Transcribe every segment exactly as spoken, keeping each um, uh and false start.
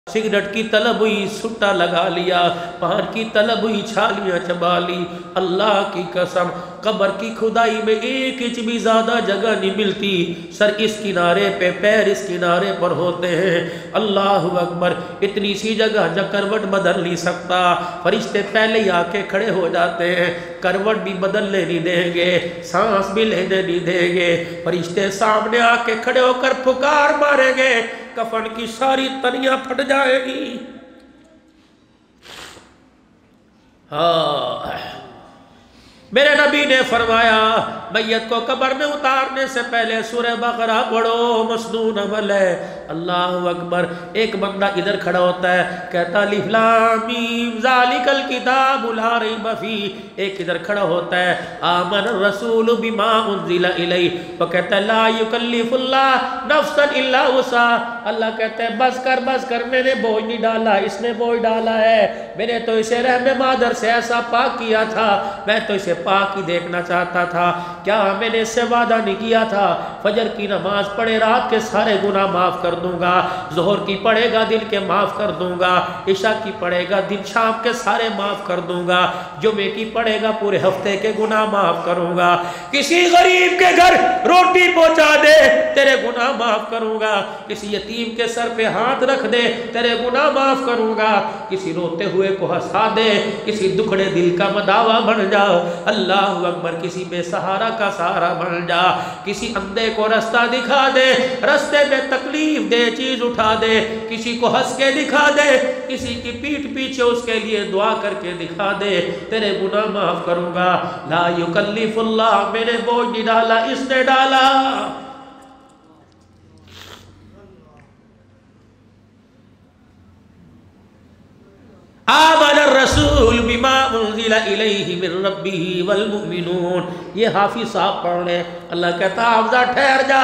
Cigarette की तलब हुई सुट्टा लगा लिया, पान की तलब हुई छालियाँ चबा ली। अल्लाह की कसम कब्र की खुदाई में एक इंच भी ज़्यादा जगह नहीं मिलती। सर इस किनारे पे, पैर इस किनारे पर होते हैं। अल्लाह अकबर, इतनी सी जगह जो करवट बदल नहीं सकता। फरिश्ते पहले ही आके खड़े हो जाते हैं, करवट भी बदलने नहीं देंगे, सांस भी लेने नहीं देंगे। फरिश्ते सामने आके खड़े होकर पुकार मारेंगे, कफन की सारी तनियां फट जाएगी। हाँ, मेरे नबी ने फरमाया मैयत को कब्र में उतारने से पहले सूरह बकरा पढ़ो, मसनून अमल है। अल्लाह अकबर। एक बंदा इधर खड़ा होता है, कहता अलिफ लाम मीम ज़ालिकल किताबु ला रैब फीह। एक इधर खड़ा होता है, आमन रसूल बिमा उन्ज़िला इलैहि, वो कहता है ला युकल्लिफुल्लाह नफ्सन इल्ला वुसअहा। अल्लाह कहते हैं बस कर बस कर, मैंने बोझ नहीं डाला, इसने बोझ डाला है। मैंने तो इसे रहमे मादर से ऐसा पाक किया था, मैं तो इसे पाक ही देखना चाहता था। क्या मैंने इससे वादा नहीं किया था फजर की नमाज पढ़े रात के सारे गुनाह माफ़ कर दूंगा, ज़ोहर की पढ़ेगा दिन के माफ़ कर दूंगा, इशा की पढ़ेगा दिन शाम के सारे माफ़ कर दूंगा, जुमे की पढ़ेगा पूरे हफ्ते के गुनाह माफ़ करूंगा। किसी गरीब के घर रोटी पहुंचा दे, तेरे गुनाह माफ़ करूंगा। किसी यतीम के सर पे हाथ रख दे, तेरे गुनाह माफ़ करूंगा। किसी रोते हुए को हंसा दे, किसी दुखड़े दिल का मदावा बन जा। अल्लाह अकबर। किसी बेसहारा का सहारा बन जा, किसी अंधे को रास्ता दिखा दे, रास्ते में तकलीफ दे चीज उठा दे, किसी को हंस के दिखा दे, किसी की पीठ पीछे उसके लिए दुआ करके दिखा दे, तेरे गुनाह माफ करूंगा। ला युकल्लिफुल्लाह, मैंने बोझ नहीं डाला, इसने डाला। आमन रसूल बिमा उन्ज़िला इलैहि मिर रब्बिही वल मुमिनून। ये हाफिज साहब पढ़ रहे, अल्लाह कहता हाफिजा ठहर जा,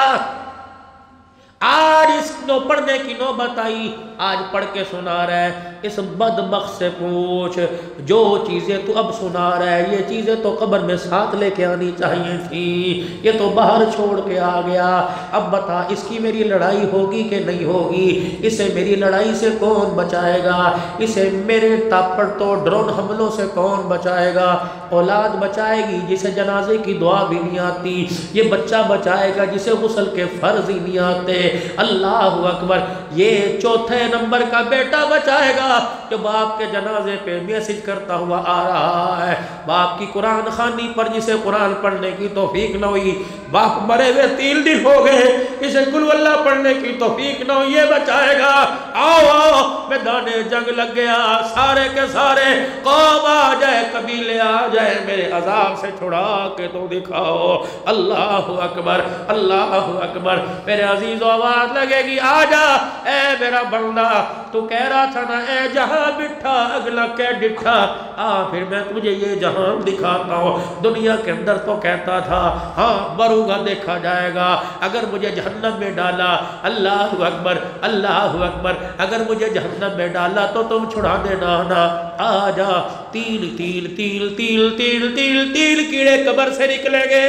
आज इस नो पढ़ने की नौबत आई, आज पढ़ के सुना रहा है। इस बदबख्त से पूछ, जो चीज़ें तू अब सुना रहा है ये चीज़ें तो कब्र में साथ लेके आनी चाहिए थी, ये तो बाहर छोड़ के आ गया। अब बता इसकी मेरी लड़ाई होगी कि नहीं होगी? इसे मेरी लड़ाई से कौन बचाएगा? इसे मेरे तापड़ तो ड्रोन हमलों से कौन बचाएगा? औलाद बचाएगी जिसे जनाजे की दुआ भी नहीं आती, ये बच्चा बचाएगा जिसे गुस्ल के फ़र्ज ही नहीं आते। अल्लाह अकबर। ये चौथे नंबर का बेटा बचाएगा जो बाप के जनाजे पे मैसेज करता हुआ आ रहा है, बाप की कुरान खानी पर जिसे कुरान पढ़ने की तौफीक न हुई, बाप मरे हुए तीन दिन हो गए, इसे कुल वल्लाह पढ़ने की तौफीक न हुई, ये बचाएगा। आओ आओ मैदाने जंग लग गया, सारे के सारे कौम आ जाए, कबीले आ जाए, मेरे अजाब से छुड़ा के तो दिखाओ। अल्लाह अकबर, अल्लाह अकबर। मेरे अजीज आवाज लगेगी, आजा ए मेरा बंदा, तू कह रहा था ना ए जहां बिठा अगला के डिठा, आ फिर मैं तुझे ये जहां दिखाता हूँ। दुनिया के अंदर तो कहता था हाँ मरूंगा देखा जाएगा, अगर मुझे जहन्नम में डाला, अल्लाह अकबर, अल्लाह अकबर, अगर मुझे जहन्नम में डाला तो तुम छुड़ा देना ना। आजा। तीन तीन तीन तीन तीन तीन तीन कीड़े कब्र से निकलेंगे।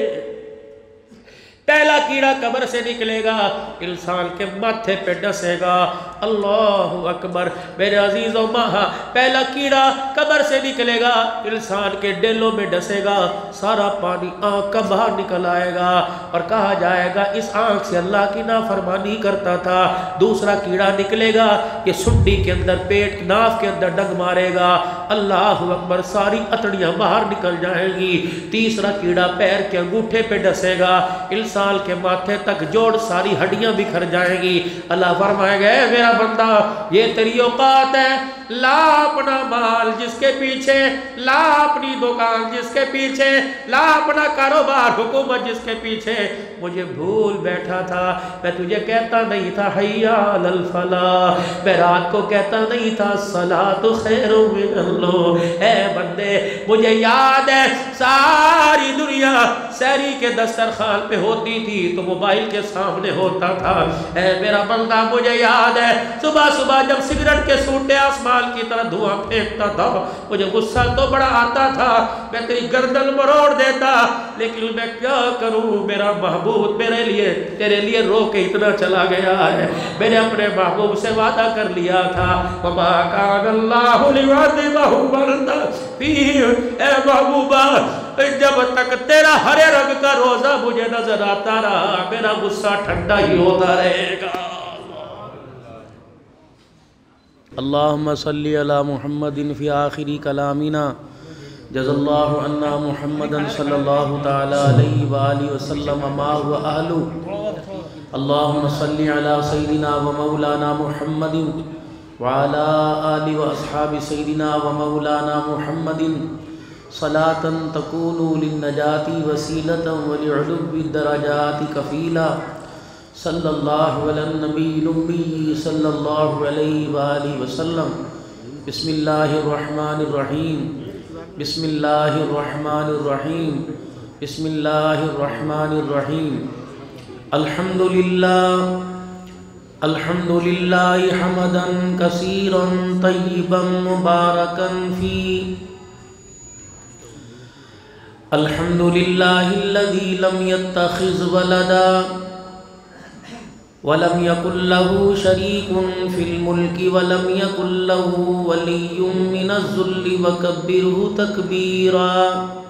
पहला कीड़ा कब्र से निकलेगा, इंसान के माथे पे डसेगा। अल्लाह अकबर। मेरे अजीज़ों महा, पहला कीड़ा कब्र से निकलेगा, इंसान के डेलों में डसेगा, सारा पानी आँख का बाहर निकल आएगा और कहा जाएगा इस आँख से अल्लाह की नाफरमानी करता था। दूसरा कीड़ा निकलेगा, ये सुंडी के अंदर, पेट नाफ के अंदर डंग मारेगा। अल्लाह अकबर। सारी अतड़ियाँ बाहर निकल जाएंगी। तीसरा कीड़ा पैर के अंगूठे पे डसेगा, साल के माथे तक जोड़ सारी हड्डियां बिखर जाएंगी। अल्लाह फरमाएगा मेरा बंदा ये तेरी औकात है, ला अपना माल जिसके पीछे, ला अपनी दुकान जिसके पीछे, ला अपना कारोबार हुकूमत जिसके पीछे। मुझे भूल बैठा था, मैं तुझे कहता नहीं था हैया अलल फलाह, मैं रात को कहता नहीं था सलातु खैरुम मिनल नौम। ऐ बंदे मुझे याद है सारी दुनिया سحری کے دسترخوان پہ ہوتی تھی تو موبائل کے سامنے ہوتا تھا. اے میرا بندہ مجھے یاد ہے صبح صبح جب سگریٹ کے سوٹے آسمان کی طرح دھواں پھینکتا تھا مجھے غصہ تو بڑا آتا تھا, میں تیری گردن مروڑ دیتا, لیکن میں کیا کروں, میرا محبوب میرے لیے تیرے لیے رو کے اتنا چلا گیا ہے. میں نے اپنے محبوب سے وعدہ کر لیا تھا وَمَا كَانَ اللَّهُ لِيُعَذِّبَهُمْ وَأَنْتَ فِيهِمْ. اے محبوبہ جب تک تیرا ہرے رنگ کا روزہ مجھے نظر آتا رہا میرا غصہ ٹھنڈا ہی ہوتا رہے گا. اللہم صلی علی محمد فی آخری کلامنا جزا اللہ عنا محمدا صلی اللہ تعالی علیہ وآلہ وسلم ما هو اہلہ. اللہم صلی علی سیدنا و مولانا محمد وعلا آل و اصحاب سیدنا و مولانا محمد صلاة تکون للنجاة وسیلة ولعلو الدرجات کفیلا. صلی اللہ علی النبی الأمی صلی اللہ علیہ وآلہ وسلم. بسم اللہ الرحمن الرحیم بسم اللہ الرحمن الرحیم بسم اللہ الرحمن الرحیم. الحمدللہ الحمدللہ حمدا کثیرا طیبا مبارکا فی. الحمدللہ الذی لم یتخذ ولدا وَلَمْ يَكُنْ لَهُ شَرِيكٌ فِي الْمُلْكِ وَلَمْ يَكُنْ لَهُ وَلِيٌّ مِّنَ الذُّلِّ وَكَبِّرْهُ تَكْبِيرًا.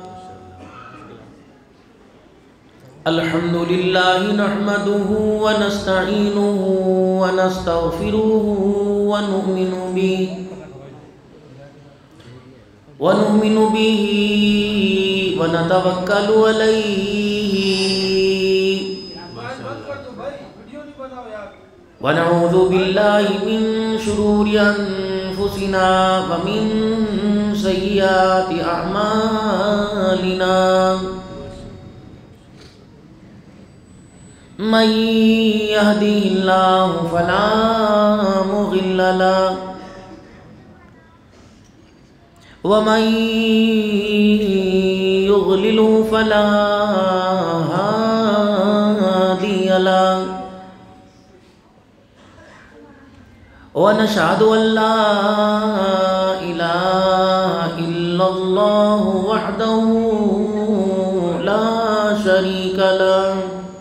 الحمد لله نحمده ونستعينه ونستغفره ونؤمن به ونؤمن به ونتوكل عليه ونعوذ بالله من شرور أنفسنا ومن سيئات أعمالنا. من يهده الله فلا مضل له ومن يضلل فلا هادي له. ونشهد أن لا إله إلا الله وحده لا شريك له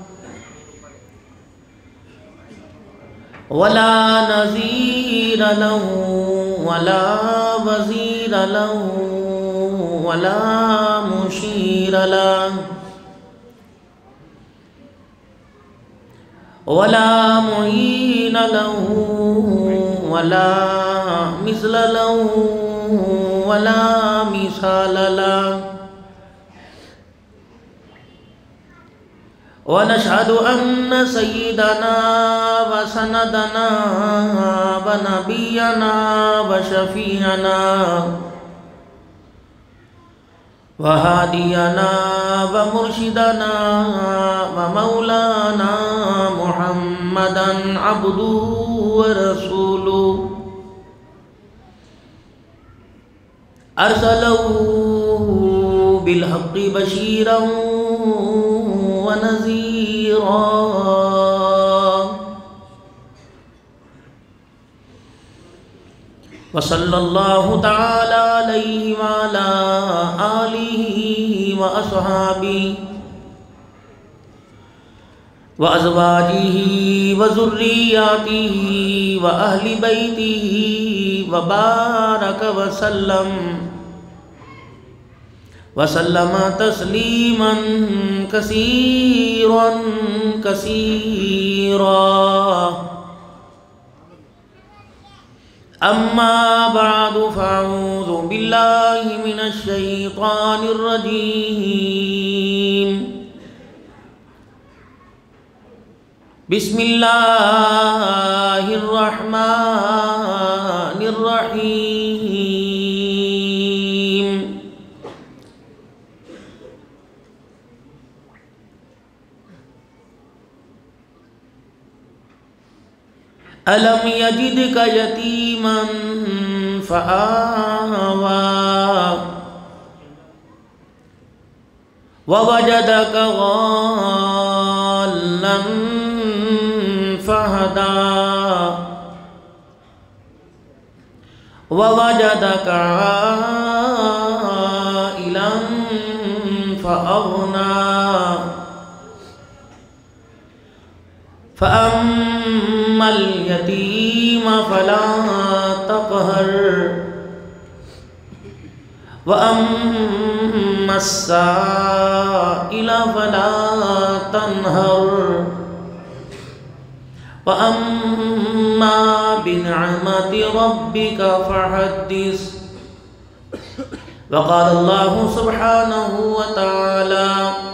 ولا نظير له ولا وزير له ولا مشير له ولا معين له ولا مثل له ولا مثال له. ونشهد أن سيدنا وسندنا ونبينا وشفيعنا وهادينا ومرشدنا ومولانا محمدا عبده ورسوله أرسله بالحق بشيرا ونذيرا. وصلى الله تعالى عليه وعلى آله وأصحابه وأزواجه وذرياته وأهل بيته وبارك وسلم وسلم تسليما كثيرا كثيرا. أما بعد فأعوذ بالله من الشيطان الرجيم. بسم الله الرحمن الرحيم. ألم يجدك يتيما فآوى ووجدك ضالا فهدى ووجدك عائلا فأغنى فأما اليتيم فلا تقهر وأما السائل فلا تنهر وأما بنعمة ربك فحدث. وقال الله سبحانه وتعالى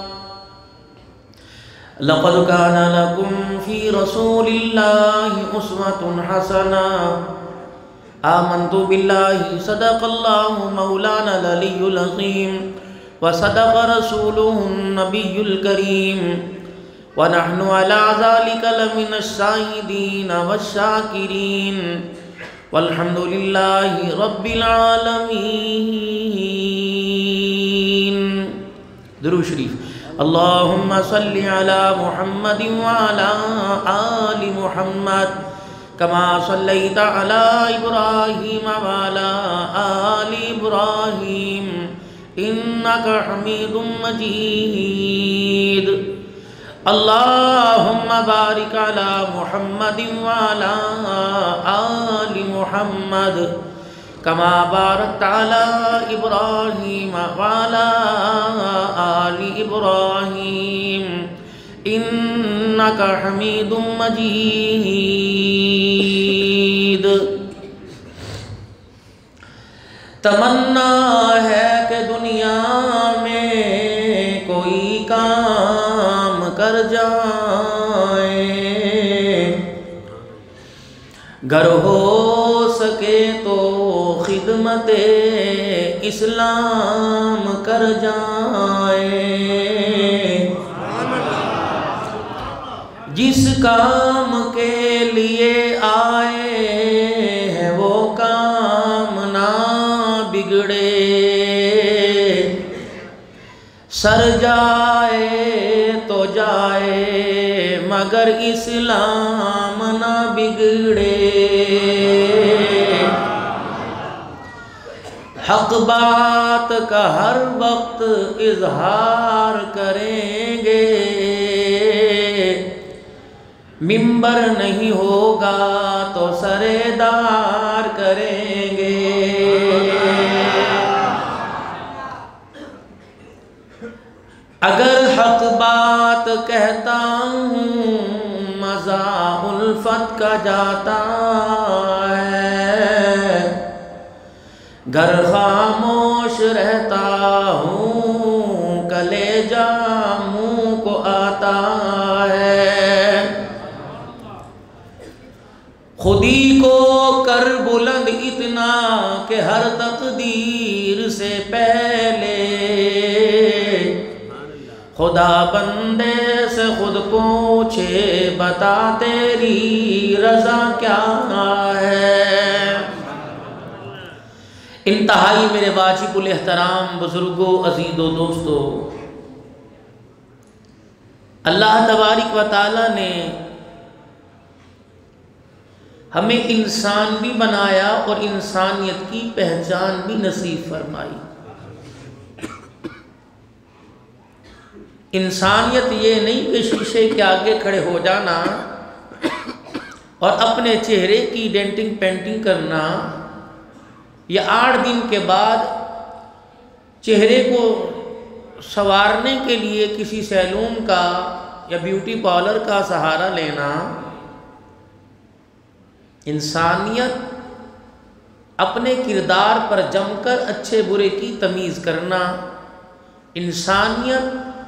لقد كان لكم في رسول الله أسوة حسنة آمنت بالله صدق الله مولانا العلي العظيم وصدق رسوله النبي الكريم ونحن على ذلك لمن الشاهدين والشاكرين والحمد لله رب العالمين. درود شریف. اللهم صل على محمد وعلى آل محمد كما صليت على إبراهيم وعلى آل إبراهيم إنك حميد مجيد. اللهم بارك على محمد وعلى آل محمد كما باركت على إبراهيم وعلى آل إبراهيم إنك حميد مجيد. تمنا ہے کہ دنیا میں کوئی کام کر جائیں، گر ہو سکے تو خدمت اسلام کر جائیں. جس کام کے لیے آئے ہیں وہ کام نہ بگڑے، سر جائے تو جائے مگر اسلام نہ بگڑے. حق بات کا ہر وقت اظہار کریں گے، ممبر نہیں ہوگا تو سردار کریں گے. اگر حق بات کہتا ہوں مزہ الفت کا جاتا ہے، گر خاموش رہتا ہوں کلیجہ منہ کو آتا ہے. خودی کو کر بلند اتنا کہ ہر تقدیر سے پہلے خدا بندے سے خود پوچھے بتا تیری رضا کیا ہے. انتہائی میرے واجب الاحترام بزرگوں، عزیزوں، دوستوں، اللہ تبارک و تعالی نے ہمیں انسان بھی بنایا اور انسانیت کی پہچان بھی نصیب فرمائی. انسانیت یہ نہیں کہ شیشے کے آگے کھڑے ہو جانا اور اپنے چہرے کی ڈینٹنگ پینٹنگ کرنا، یا آٹھ دن کے بعد چہرے کو سنوارنے کے لیے کسی سیلون کا یا بیوٹی پارلر کا سہارا لینا. انسانیت اپنے کردار پر جم کر اچھے برے کی تمیز کرنا. انسانیت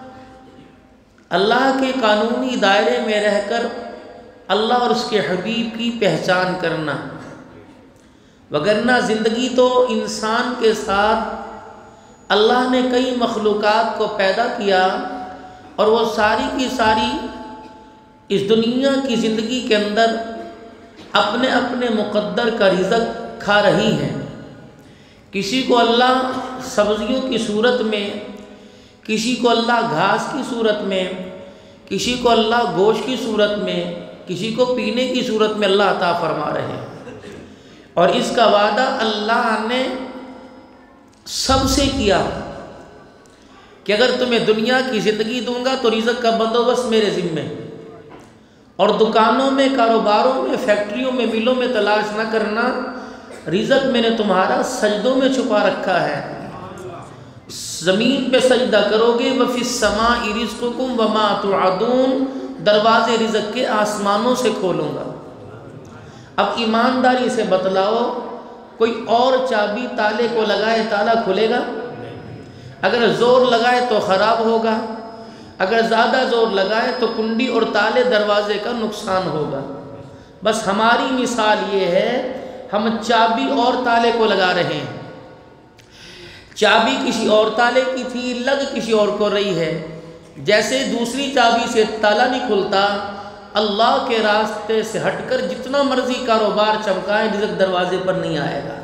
اللہ کے قانونی دائرے میں رہ کر اللہ اور اس کے حبیب کی پہچان کرنا. وگرنہ زندگی تو انسان کے ساتھ اللہ نے کئی مخلوقات کو پیدا کیا اور وہ ساری کی ساری اس دنیا کی زندگی کے اندر اپنے اپنے مقدر کا رزق کھا رہی ہیں. کسی کو اللہ سبزیوں کی صورت میں، کسی کو اللہ گھاس کی صورت میں، کسی کو اللہ گوشت کی صورت میں، کسی کو پینے کی صورت میں اللہ عطا فرما رہے ہیں۔ اور اس کا وعدہ اللہ نے سب سے کیا کہ اگر تمہیں دنیا کی زندگی دوں گا تو رزق کا بندوبست میرے ذمے، اور دکانوں میں، کاروباروں میں، فیکٹریوں میں، ملوں میں تلاش نہ کرنا، رزق میں نے تمہارا سجدوں میں چھپا رکھا ہے۔ زمین پہ سجدہ کرو گے، وَفِي السَّمَاءِ رِزْقُكُمْ وَمَا تُوعَدُونَ، دروازے رزق کے آسمانوں سے کھولوں گا۔ اب ایمانداری سے بتلاؤ، کوئی اور چابی تالے کو لگائے تالا کھلے گا؟ اگر زور لگائے تو خراب ہوگا، اگر زیادہ زور لگائے تو کنڈی اور تالے دروازے کا نقصان ہوگا۔ بس ہماری مثال یہ ہے، ہم چابی اور تالے کو لگا رہے ہیں۔ چابی کسی اور تالے کی تھی، لگ کسی اور کو رہی ہے۔ جیسے دوسری چابی سے تالا نہیں کھلتا، اللہ کے راستے سے ہٹ کر جتنا مرضی کاروبار چمکائے، رزق دروازے پر نہیں آئے گا۔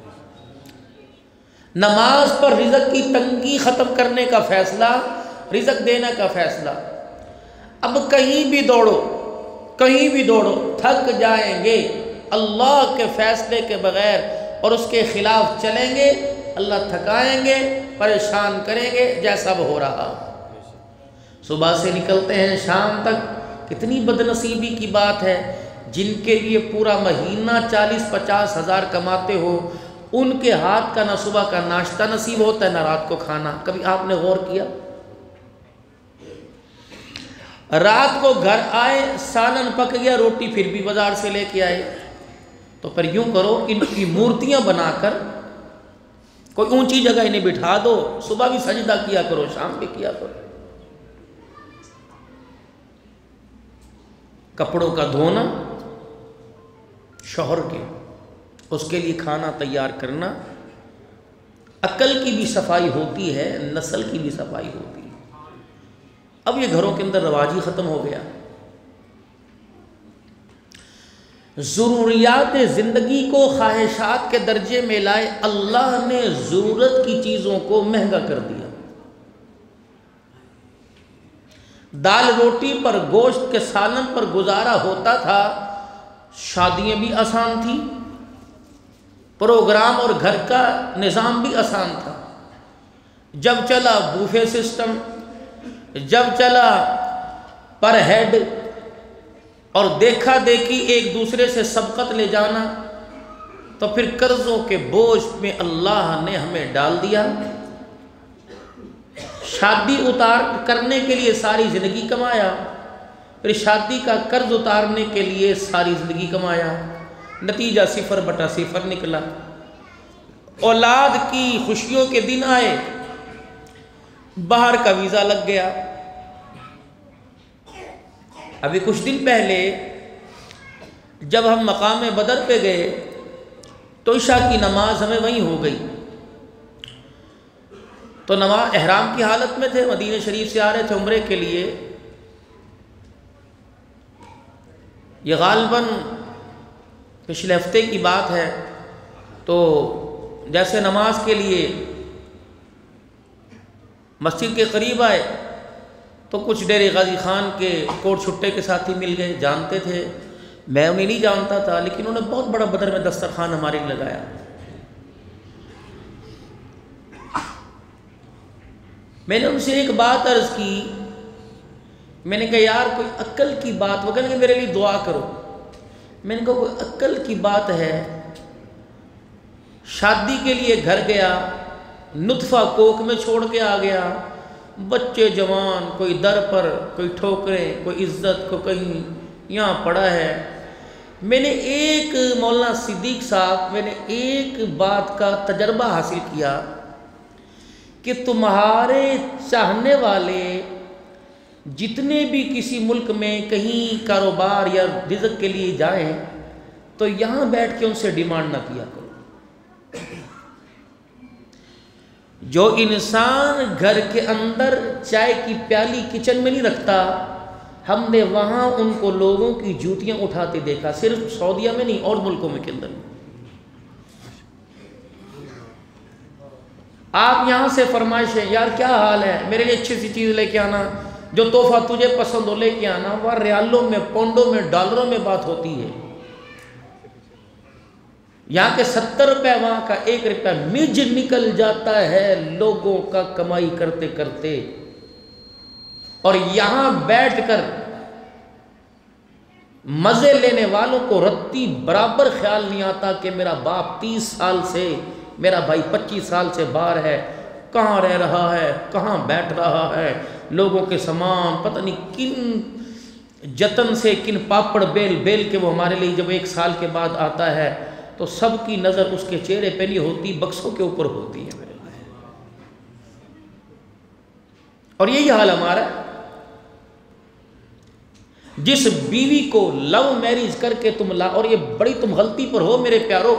نماز پر رزق کی تنگی ختم کرنے کا فیصلہ، رزق دینے کا فیصلہ۔ اب کہیں بھی دوڑو، کہیں بھی دوڑو، تھک جائیں گے، اللہ کے فیصلے کے بغیر اور اس کے خلاف چلیں گے، اللہ تھکائیں گے، پریشان کریں گے، جیسا اب ہو رہا۔ صبح سے نکلتے ہیں شام تک، کتنی بد نصیبی کی بات ہے، جن کے لیے پورا مہینہ چالیس پچاس ہزار کماتے ہو، ان کے ہاتھ کا نہ صبح کا ناشتہ نصیب ہوتا ہے نہ رات کو کھانا۔ کبھی آپ نے غور کیا؟ رات کو گھر آئے، سالن پک گیا، روٹی پھر بھی بازار سے لے کے آئے۔ تو پھر یوں کرو، ان کی مورتیاں بنا کر کوئی اونچی جگہ انہیں بٹھا دو، صبح بھی سجدہ کیا کرو، شام بھی کیا کرو۔ کپڑوں کا دھونا شوہر کے، اس کے لیے کھانا تیار کرنا، عقل کی بھی صفائی ہوتی ہے، نسل کی بھی صفائی ہوتی ہے۔ اب یہ گھروں کے اندر رواج ہی ختم ہو گیا۔ ضروریات زندگی کو خواہشات کے درجے میں لائے، اللہ نے ضرورت کی چیزوں کو مہنگا کر دیا۔ دال روٹی پر، گوشت کے سالن پر گزارا ہوتا تھا، شادیاں بھی آسان تھیں، پروگرام اور گھر کا نظام بھی آسان تھا۔ جب چلا بوفے سسٹم، جب چلا پر ہیڈ اور دیکھا دیکھی ایک دوسرے سے سبقت لے جانا، تو پھر قرضوں کے بوجھ میں اللہ نے ہمیں ڈال دیا۔ شادی اتار کرنے کے لیے ساری زندگی کمایا، پھر شادی کا قرض اتارنے کے لیے ساری زندگی کمایا، نتیجہ صفر بٹا صفر نکلا۔ اولاد کی خوشیوں کے دن آئے، باہر کا ویزا لگ گیا۔ ابھی کچھ دن پہلے جب ہم مقام بدر پہ گئے تو عشاء کی نماز ہمیں وہیں ہو گئی۔ تو نماز احرام کی حالت میں تھے، مدینہ شریف سے آ رہے تھے عمرے کے لیے۔ یہ غالباً پچھلے ہفتے کی بات ہے۔ تو جیسے نماز کے لیے مسجد کے قریب آئے تو کچھ ڈیرے غازی خان کے کوٹ چھٹے کے ساتھی مل گئے، جانتے تھے، میں انہیں نہیں جانتا تھا، لیکن انہوں نے بہت بڑا بدر میں دسترخوان ہمارے لیے لگایا۔ میں نے ان سے ایک بات عرض کی، میں نے کہا یار کوئی عقل کی بات، وہ کہنے کہ میرے لیے دعا کرو۔ میں نے کہا کوئی عقل کی بات ہے، شادی کے لیے گھر گیا، نطفہ کوک میں چھوڑ کے آ گیا، بچے جوان، کوئی در پر، کوئی ٹھوکریں، کوئی عزت کو کہیں یہاں پڑا ہے۔ میں نے ایک مولانا صدیق صاحب، میں نے ایک بات کا تجربہ حاصل کیا کہ تمہارے چاہنے والے جتنے بھی کسی ملک میں کہیں کاروبار یا رزق کے لیے جائیں تو یہاں بیٹھ کے ان سے ڈیمانڈ نہ کیا کرو۔ جو انسان گھر کے اندر چائے کی پیالی کچن میں نہیں رکھتا، ہم نے وہاں ان کو لوگوں کی جوتیاں اٹھاتے دیکھا، صرف سعودیہ میں نہیں اور ملکوں میں کے اندر۔ آپ یہاں سے فرمائشیں، یار کیا حال ہے، میرے لیے اچھی سی چیز لے کے آنا، جو تحفہ تجھے پسند ہو لے کے آنا، وہ ریالوں میں، پونڈوں میں، ڈالروں میں بات ہوتی ہے۔ یہاں کے ستر روپے، وہاں کا ایک روپیہ مج نکل جاتا ہے لوگوں کا کمائی کرتے کرتے، اور یہاں بیٹھ کر مزے لینے والوں کو رتی برابر خیال نہیں آتا کہ میرا باپ تیس سال سے، میرا بھائی پچیس سال سے باہر ہے، کہاں رہ رہا ہے، کہاں بیٹھ رہا ہے، لوگوں کے سامان پتہ نہیں کن جتن سے، کن پاپڑ بیل بیل کے وہ ہمارے لیے جب ایک سال کے بعد آتا ہے تو سب کی نظر اس کے چہرے پہ نہیں ہوتی، بکسوں کے اوپر ہوتی ہے میرے لیے۔ اور یہی حال ہمارا ہے۔ جس بیوی کو لو میریج کر کے تم لا، اور یہ بڑی تم غلطی پر ہو میرے پیارو،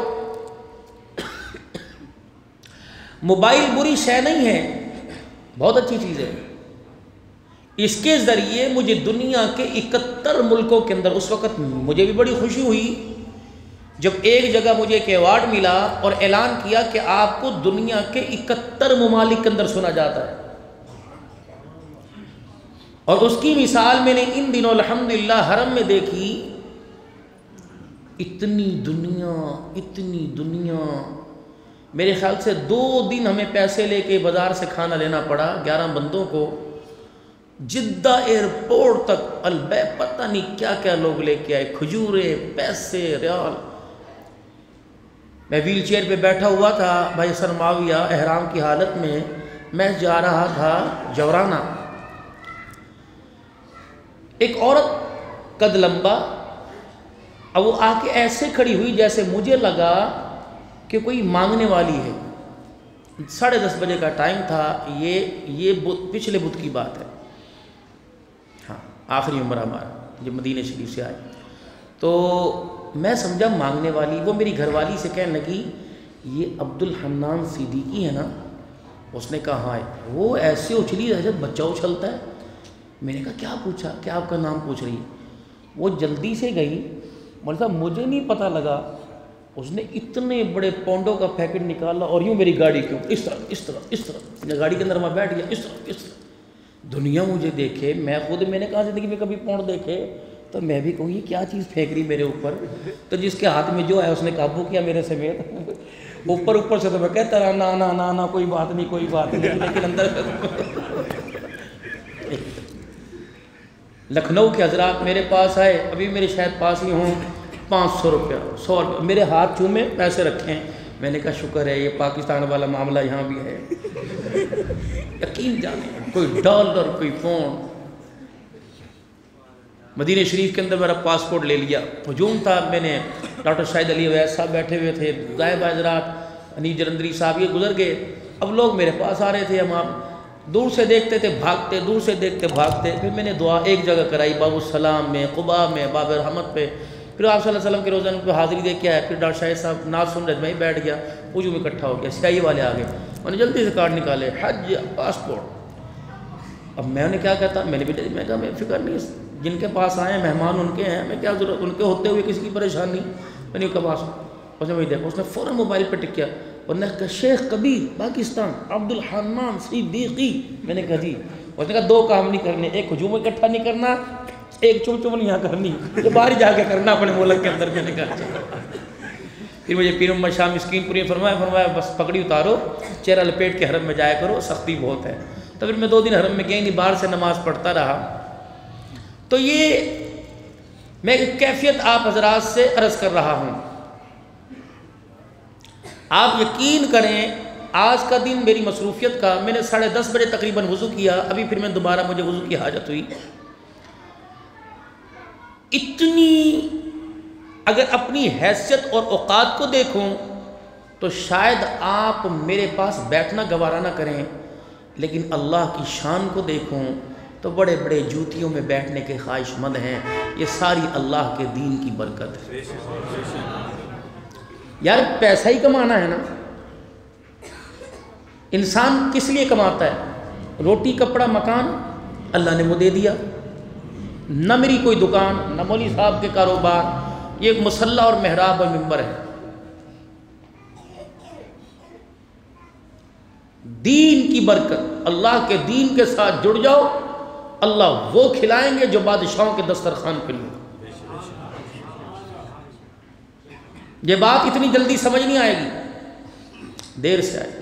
موبائل بری شے نہیں ہے، بہت اچھی چیز ہے۔ اس کے ذریعے مجھے دنیا کے اکہتر ملکوں کے اندر، اس وقت مجھے بھی بڑی خوشی ہوئی جب ایک جگہ مجھے ایک ایوارڈ ملا اور اعلان کیا کہ آپ کو دنیا کے اکہتر ممالک کے اندر سنا جاتا ہے، اور اس کی مثال میں نے ان دنوں الحمدللہ حرم میں دیکھی۔ اتنی دنیا، اتنی دنیا، میرے خیال سے دو دن ہمیں پیسے لے کے بازار سے کھانا لینا پڑا گیارہ بندوں کو، جدہ ایئرپورٹ تک البے پتہ نہیں کیا کیا لوگ لے کے آئے، کھجورے، پیسے، ریال۔ میں ویل چیئر پہ بیٹھا ہوا تھا، بھائی حسن معاویہ احرام کی حالت میں، میں جا رہا تھا جورانہ، ایک عورت قد لمبا، اب وہ آ کے ایسے کھڑی ہوئی جیسے مجھے لگا کہ کوئی مانگنے والی ہے۔ ساڑھے دس بجے کا ٹائم تھا، یہ یہ پچھلے بدھ کی بات ہے، ہاں آخری عمر ہمارا جب مدینہ شریف سے آئے، تو میں سمجھا مانگنے والی۔ وہ میری گھر والی سے کہنے لگی یہ عبد الحنان صدیقی ہے نا؟ اس نے کہا ہاں۔ وہ ایسے اچھلی جیسے بچہ اچھلتا ہے۔ میں نے کہا کیا پوچھا، کیا آپ کا نام پوچھ رہی ہے؟ وہ جلدی سے گئی، مولوی صاحب مجھے نہیں پتہ لگا، اس نے اتنے بڑے پونڈوں کا پیکٹ نکالا اور یوں میری گاڑی کیوں اس طرح اس طرح اس طرح، میں گاڑی کے اندر میں بیٹھ گیا، اس طرح اس طرح، دنیا مجھے دیکھے، میں خود میں نے کہا زندگی میں کبھی پونڈ دیکھے تو میں بھی کہوں یہ کیا چیز پھینک رہی میرے اوپر، تو جس کے ہاتھ میں جو ہے اس نے قابو کیا میرے سمیت، اوپر اوپر سے تو میں کہتا رہا نا نا نا نا کوئی بات نہیں کوئی بات نہیں، لیکن اندر لکھنؤ کے حضرات میرے پاس آئے، ابھی میرے شاید پاس ہی ہوں، پانچ سو روپیہ سو روپیہ میرے ہاتھ چومے، پیسے رکھیں، میں نے کہا شکر ہے یہ پاکستان والا معاملہ یہاں بھی ہے، یقین جانے کوئی ڈالر کوئی پونڈ۔ مدینہ شریف کے اندر میرا پاسپورٹ لے لیا، ہجوم تھا، میں نے ڈاکٹر شاہد علی اویس صاحب بیٹھے ہوئے تھے، غائب حضرات انیس جلندری صاحب یہ گزر گئے، اب لوگ میرے پاس آ رہے تھے، ہم آپ دور سے دیکھتے تھے بھاگتے، دور سے دیکھتے بھاگتے، پھر میں نے دعا ایک جگہ کرائی باب السلام میں، قباء میں، باب رحمت پہ، پھر آپ صلی اللہ علیہ وسلم کے روزانہ پہ حاضری دے کے آیا، پھر ڈاکٹر شاہد صاحب ناز سن رہے، میں ہی بیٹھ گیا، ہجوم اکٹھا ہو گیا، سیاہی والے آ گئے، میں نے جلدی سے کارڈ نکالے، حج پاسپورٹ۔ اب میں نے کیا کہتا، میں نے بھی میں کہا میں فکر نہیں، جن کے پاس آئے مہمان ان کے ہیں، میں کیا ضرورت ان کے ہوتے ہوئے کسی کی پریشانی، میں نے کہا پاس، اس نے وہی دیکھا، اس نے فوراً موبائل پہ ٹک کیا، اور نے کہا شیخ کبیر پاکستان عبد الحنان صدیقی، میں نے کہا جی، اس نے کہا دو کام نہیں کرنے، ایک ہجوم اکٹھا نہیں کرنا، ایک چم چم نہیں یہاں کرنی، یہ باہر جا کے کرنا اپنے ملک کے اندر، میں نے کہا پھر مجھے پیر محمد شاہ مسکین پوری فرمایا فرمایا بس پگڑی اتارو، چہرہ لپیٹ کے حرم میں جایا کرو، سختی بہت ہے، تو پھر میں دو دن حرم میں گئی نہیں، باہر سے نماز پڑھتا رہا۔ تو یہ میں ایک کیفیت آپ حضرات سے عرض کر رہا ہوں، آپ یقین کریں آج کا دن میری مصروفیت کا، میں نے ساڑھے دس بجے تقریباً وضو کیا، ابھی پھر میں دوبارہ مجھے وضو کی حاجت ہوئی، اتنی اگر اپنی حیثیت اور اوقات کو دیکھوں تو شاید آپ میرے پاس بیٹھنا گوارا نہ کریں، لیکن اللہ کی شان کو دیکھوں تو بڑے بڑے جوتیوں میں بیٹھنے کے خواہش مند ہیں، یہ ساری اللہ کے دین کی برکت ہے۔ یار پیسہ ہی کمانا ہے نا، انسان کس لیے کماتا ہے؟ روٹی کپڑا مکان اللہ نے وہ دے دیا، نہ میری کوئی دکان، نہ مولوی صاحب کے کاروبار، یہ ایک مصلی اور محراب اور ممبر ہے۔ دین کی برکت، اللہ کے دین کے ساتھ جڑ جاؤ، اللہ وہ کھلائیں گے جو بادشاہوں کے دسترخوان پہ لوں۔ یہ بات اتنی جلدی سمجھ نہیں آئے گی، دیر سے آئے گی۔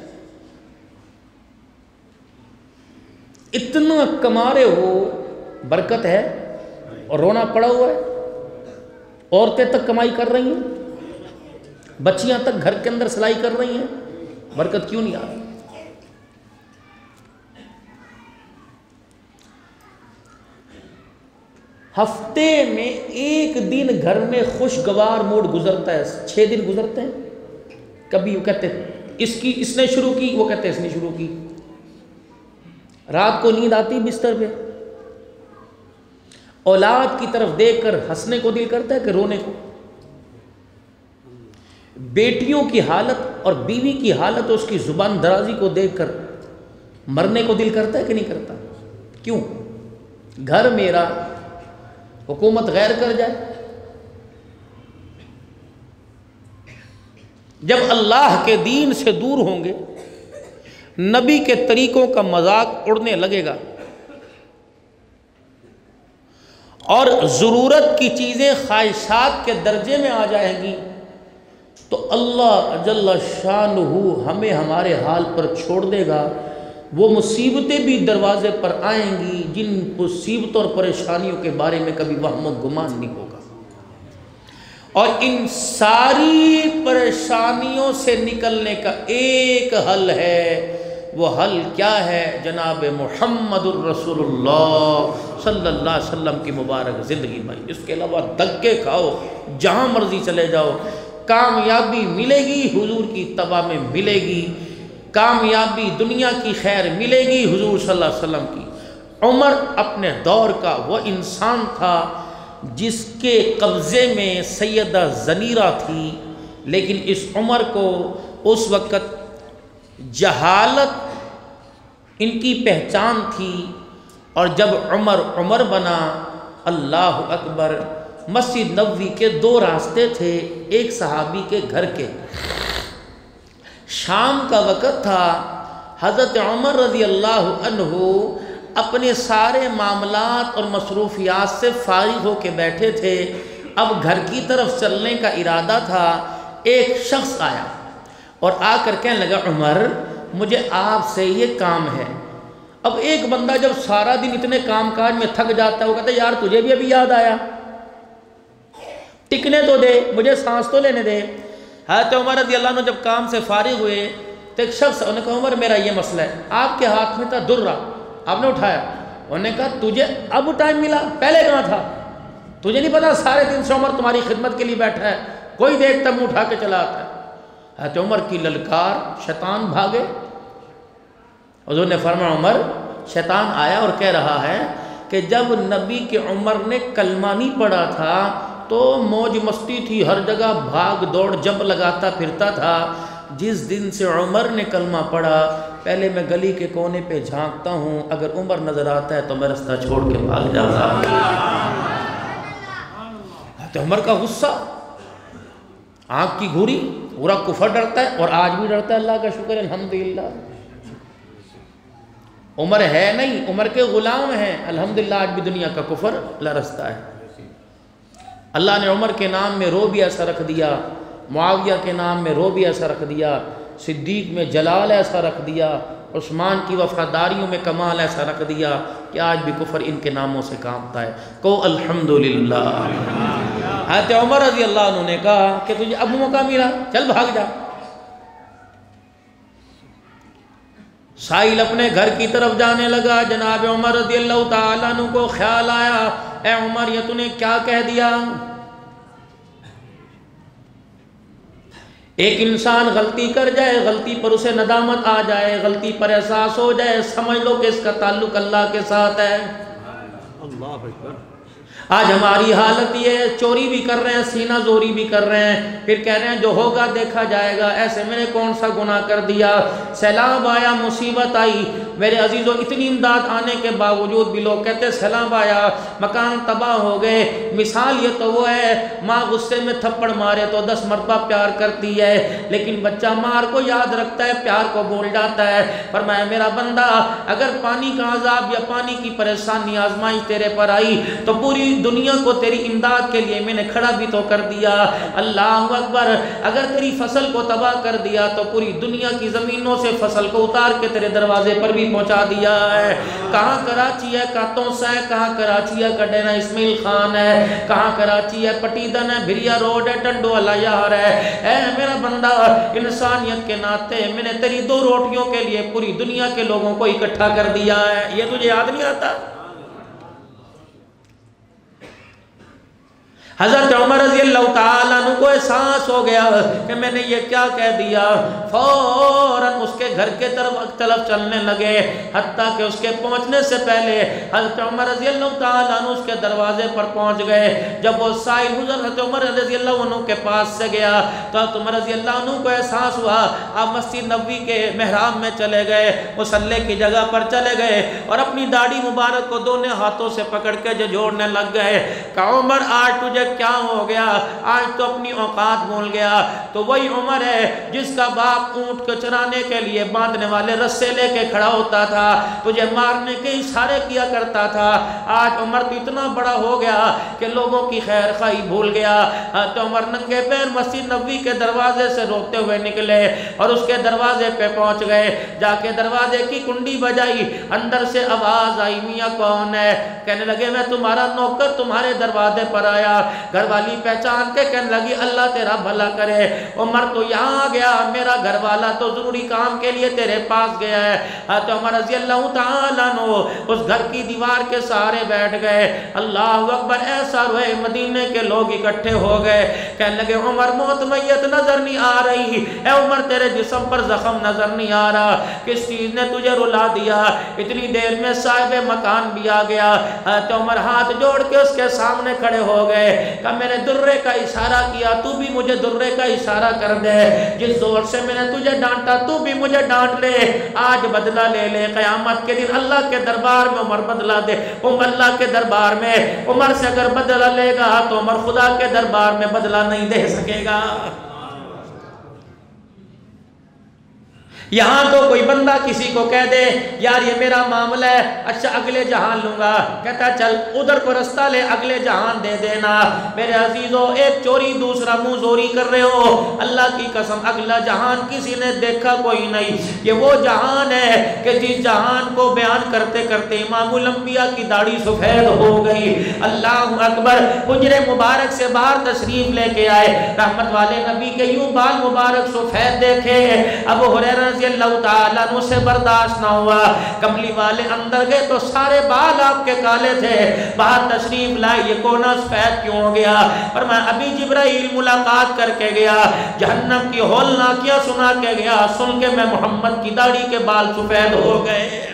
اتنا کما رہے ہو، برکت ہے، اور رونا پڑا ہوا ہے۔ عورتیں تک کمائی کر رہی ہیں، بچیاں تک گھر کے اندر سلائی کر رہی ہیں، برکت کیوں نہیں آ رہی؟ ہفتے میں ایک دن گھر میں خوشگوار موڈ گزرتا ہے، چھ دن گزرتے ہیں۔ کبھی وہ کہتے ہیں اس کی اس نے شروع کی، وہ کہتے ہیں اس نے شروع کی۔ رات کو نیند آتی بستر پہ، اولاد کی طرف دیکھ کر ہنسنے کو دل کرتا ہے کہ رونے کو؟ بیٹیوں کی حالت اور بیوی کی حالت اور اس کی زبان درازی کو دیکھ کر مرنے کو دل کرتا ہے کہ نہیں کرتا؟ کیوں؟ گھر میرا، حکومت غیر کر جائے۔ جب اللہ کے دین سے دور ہوں گے، نبی کے طریقوں کا مذاق اڑنے لگے گا، اور ضرورت کی چیزیں خواہشات کے درجے میں آ جائیں گی، تو اللہ جل شانہ ہمیں ہمارے حال پر چھوڑ دے گا۔ وہ مصیبتیں بھی دروازے پر آئیں گی جن مصیبتوں اور پریشانیوں کے بارے میں کبھی وہم و گمان نہیں ہوگا، اور ان ساری پریشانیوں سے نکلنے کا ایک حل ہے۔ وہ حل کیا ہے؟ جناب محمد الرسول اللہ صلی اللہ علیہ وسلم کی مبارک زندگی بھائی۔ اس کے علاوہ دھکے کھاؤ، جہاں مرضی چلے جاؤ، کامیابی ملے گی حضور کی اتباع میں ملے گی، کامیابی دنیا کی خیر ملے گی حضور صلی اللہ علیہ وسلم کی۔ عمر اپنے دور کا وہ انسان تھا جس کے قبضے میں سیدہ زنیرہ تھی، لیکن اس عمر کو اس وقت جہالت ان کی پہچان تھی، اور جب عمر عمر بنا، اللہ اکبر، مسجد نبوی کے دو راستے تھے، ایک صحابی کے گھر کے، شام کا وقت تھا، حضرت عمر رضی اللہ عنہ اپنے سارے معاملات اور مصروفیات سے فارغ ہو کے بیٹھے تھے، اب گھر کی طرف چلنے کا ارادہ تھا۔ ایک شخص آیا اور آ کر کہنے لگا، عمر مجھے آپ سے یہ کام ہے۔ اب ایک بندہ جب سارا دن اتنے کام کاج میں تھک جاتا ہے، وہ کہتا ہے یار تجھے بھی ابھی یاد آیا، ٹکنے تو دے، مجھے سانس تو لینے دے۔ حضرت عمر رضی اللہ عنہ جب کام سے فارغ ہوئے تو ایک شخص، انہوں نے کہا عمر میرا یہ مسئلہ ہے، آپ کے ہاتھ میں تھا درہ، آپ نے اٹھایا۔ انہوں نے کہا تجھے اب ٹائم ملا، پہلے کہاں تھا؟ تجھے نہیں پتا سارے دن سے عمر تمہاری خدمت کے لیے بیٹھا ہے، کوئی دیکھتا منہ اٹھا کے چلا آتا ہے۔ حضرت عمر کی للکار، شیطان بھاگے۔ حضور نے فرمایا عمر، شیطان آیا اور کہہ رہا ہے کہ جب نبی کے عمر نے کلمہ نہیں پڑھا تھا تو موج مستی تھی، ہر جگہ بھاگ دوڑ جب لگاتا پھرتا تھا۔ جس دن سے عمر نے کلمہ پڑھا، پہلے میں گلی کے کونے پہ جھانکتا ہوں، اگر عمر نظر آتا ہے تو میں رستہ چھوڑ کے بھاگ جاتا ہوں۔ حضرت عمر کا غصہ، آنکھ کی گھوری، پورا کفر ڈرتا ہے، اور آج بھی ڈرتا ہے، اللہ کا شکر الحمدللہ۔ عمر ہے نہیں، عمر کے غلام ہیں، الحمدللہ آج بھی دنیا کا کفر لرزتا ہے۔ اللہ نے عمر کے نام میں رو بھی ایسا رکھ دیا، معاویہ کے نام میں رو بھی ایسا رکھ دیا، صدیق میں جلال ایسا رکھ دیا، عثمان کی وفاداریوں میں کمال ایسا رکھ دیا کہ آج بھی کفر ان کے ناموں سے کانپتا ہے۔ کو الحمدللہ۔ حضرت عمر رضی اللہ عنہ نے کہا کہ تجھے اب موقع ملا، چل بھاگ جا۔ سائل اپنے گھر کی طرف جانے لگا، جناب عمر رضی اللہ تعالیٰ عنہ کو خیال آیا، اے عمر یہ تو نے کیا کہہ دیا؟ ایک انسان غلطی کر جائے، غلطی پر اسے ندامت آ جائے، غلطی پر احساس ہو جائے، سمجھ لو کہ اس کا تعلق اللہ کے ساتھ ہے۔ اللہ اکبر۔ آج ہماری حالت یہ ہے، چوری بھی کر رہے ہیں، سینہ زوری بھی کر رہے ہیں، پھر کہہ رہے ہیں جو ہوگا دیکھا جائے گا، ایسے میں نے کون سا گناہ کر دیا؟ سیلاب آیا، مصیبت آئی، میرے عزیزوں اتنی امداد آنے کے باوجود بھی لوگ کہتے سیلاب آیا مکان تباہ ہو گئے. مثال یہ تو وہ ہے ماں غصے میں تھپڑ مارے تو دس مرتبہ پیار کرتی ہے لیکن بچہ مار کو یاد رکھتا ہے پیار کو بھول جاتا ہے. فرمایا میرا بندہ اگر پانی کا عذاب یا پانی کی پریشانی آزمائش تیرے پر آئی تو پوری دنیا کو تیری امداد کے لیے میں نے کھڑا بھی تو کر دیا. اللہ اکبر. اگر تیری فصل کو تباہ کر دیا تو پوری دنیا کی زمینوں سے فصل کو اتار کے تیرے دروازے پر بھی پہنچا دیا ہے. کہاں کراچی ہے کا توسا ہے, کہاں کراچی ہے کا ڈیرہ اسماعیل خان ہے, کہاں کراچی ہے پٹیدن ہے, بھریا روڈ ہے, ٹنڈو والا یار ہے. اے میرا بندہ انسانیت کے ناطے میں نے تیری دو روٹیوں کے لیے پوری دنیا کے لوگوں کو اکٹھا کر دیا ہے. یہ تجھے یاد نہیں آتا؟ حضرت عمر رضی اللہ تعالیٰ عنہ کو احساس ہو گیا کہ میں نے یہ کیا کہہ دیا. فوراً اس کے گھر کے طرف چلنے لگے حتیٰ کہ اس کے پہنچنے سے پہلے حضرت عمر رضی اللہ تعالیٰ عنہ اس کے دروازے پر پہنچ گئے. جب وہ سائل حضرت عمر رضی اللہ عنہ کے پاس سے گیا تو حضرت عمر رضی اللہ عنہ کو احساس ہوا. آپ مسجد نبوی کے محراب میں چلے گئے, مصلی کی جگہ پر چلے گئے اور اپنی داڑھی مبارک کو دونوں ہاتھوں سے پکڑ کے جو جوڑنے لگ گئے. کہ عمر آج تجھے کیا ہو گیا, آج تو اپنی اوقات بھول گیا. تو وہی عمر ہے جس کا باپ اونٹ کو چرانے کے لیے باندھنے والے رسے لے کے کھڑا ہوتا تھا, تجھے مارنے کے اشارے کیا کرتا تھا. آج عمر تو اتنا بڑا ہو گیا کہ لوگوں کی خیر خواہی بھول گیا. تو عمر ننگے پیر مسجد نبوی کے دروازے سے روتے ہوئے نکلے اور اس کے دروازے پہ پہنچ گئے. جا کے دروازے کی کنڈی بجائی, اندر سے آواز آئی میاں کون ہے؟ کہنے لگے میں تمہارا نوکر تمہارے دروازے پر آیا. گھر والی پہچان کے کہنے لگی اللہ تیرا بھلا کرے, عمر تو یہاں گیا, میرا گھر والا تو ضروری کام کے لیے تیرے پاس گیا ہے. تو عمر رضی اللہ تعالیٰ عنہ اس گھر کی دیوار کے سہارے بیٹھ گئے. اللہ اکبر. ایسا روئے مدینے کے لوگ اکٹھے ہو گئے. کہنے لگے عمر موت میت نظر نہیں آ رہی, اے عمر تیرے جسم پر زخم نظر نہیں آ رہا, کس چیز نے تجھے رلا دیا؟ اتنی دیر میں صاحب مکان بھی آ گیا. تو عمر ہاتھ جوڑ کے اس کے سامنے کھڑے ہو گئے کہ میں نے درے کا اشارہ کیا, تو بھی مجھے درے کا اشارہ کر دے. جس زور سے میں نے تجھے ڈانٹا تو بھی مجھے ڈانٹ لے. آج بدلہ لے لے, قیامت کے دن اللہ کے دربار میں عمر بدلہ دے. عمر اللہ کے دربار میں عمر سے اگر بدلہ لے گا تو عمر خدا کے دربار میں بدلہ نہیں دے سکے گا. یہاں تو کوئی بندہ کسی کو کہہ دے یار یہ میرا معاملہ ہے, اچھا اگلے جہان لوں گا, کہتا چل ادھر کو رستہ لے اگلے جہان دے دینا. میرے عزیزوں ایک چوری دوسرا منہ زوری کر رہے ہو. اللہ کی قسم اگلا جہان کسی نے دیکھا کوئی نہیں. یہ وہ جہان ہے کہ جس جہان کو بیان کرتے کرتے امام الانبیاء کی داڑھی سفید ہو گئی. اللہ اکبر. حجرے مبارک سے باہر تشریف لے کے آئے, رحمت والے نبی کے یوں بال مبارک سفید دیکھے. ابو ہریرہ اللہ تعالیٰ عنہ سے برداشت نہ ہوا. کملی والے اندر گئے تو سارے بال آپ کے کالے تھے. باہر تشریف لائے, یہ کونا سفید کیوں ہو گیا؟ اور میں ابھی جبرائیل ملاقات کر کے گیا, جہنم کی ہولناکیاں سنا کے گیا, سن کے میں محمد کی داڑھی کے بال سفید ہو گئے.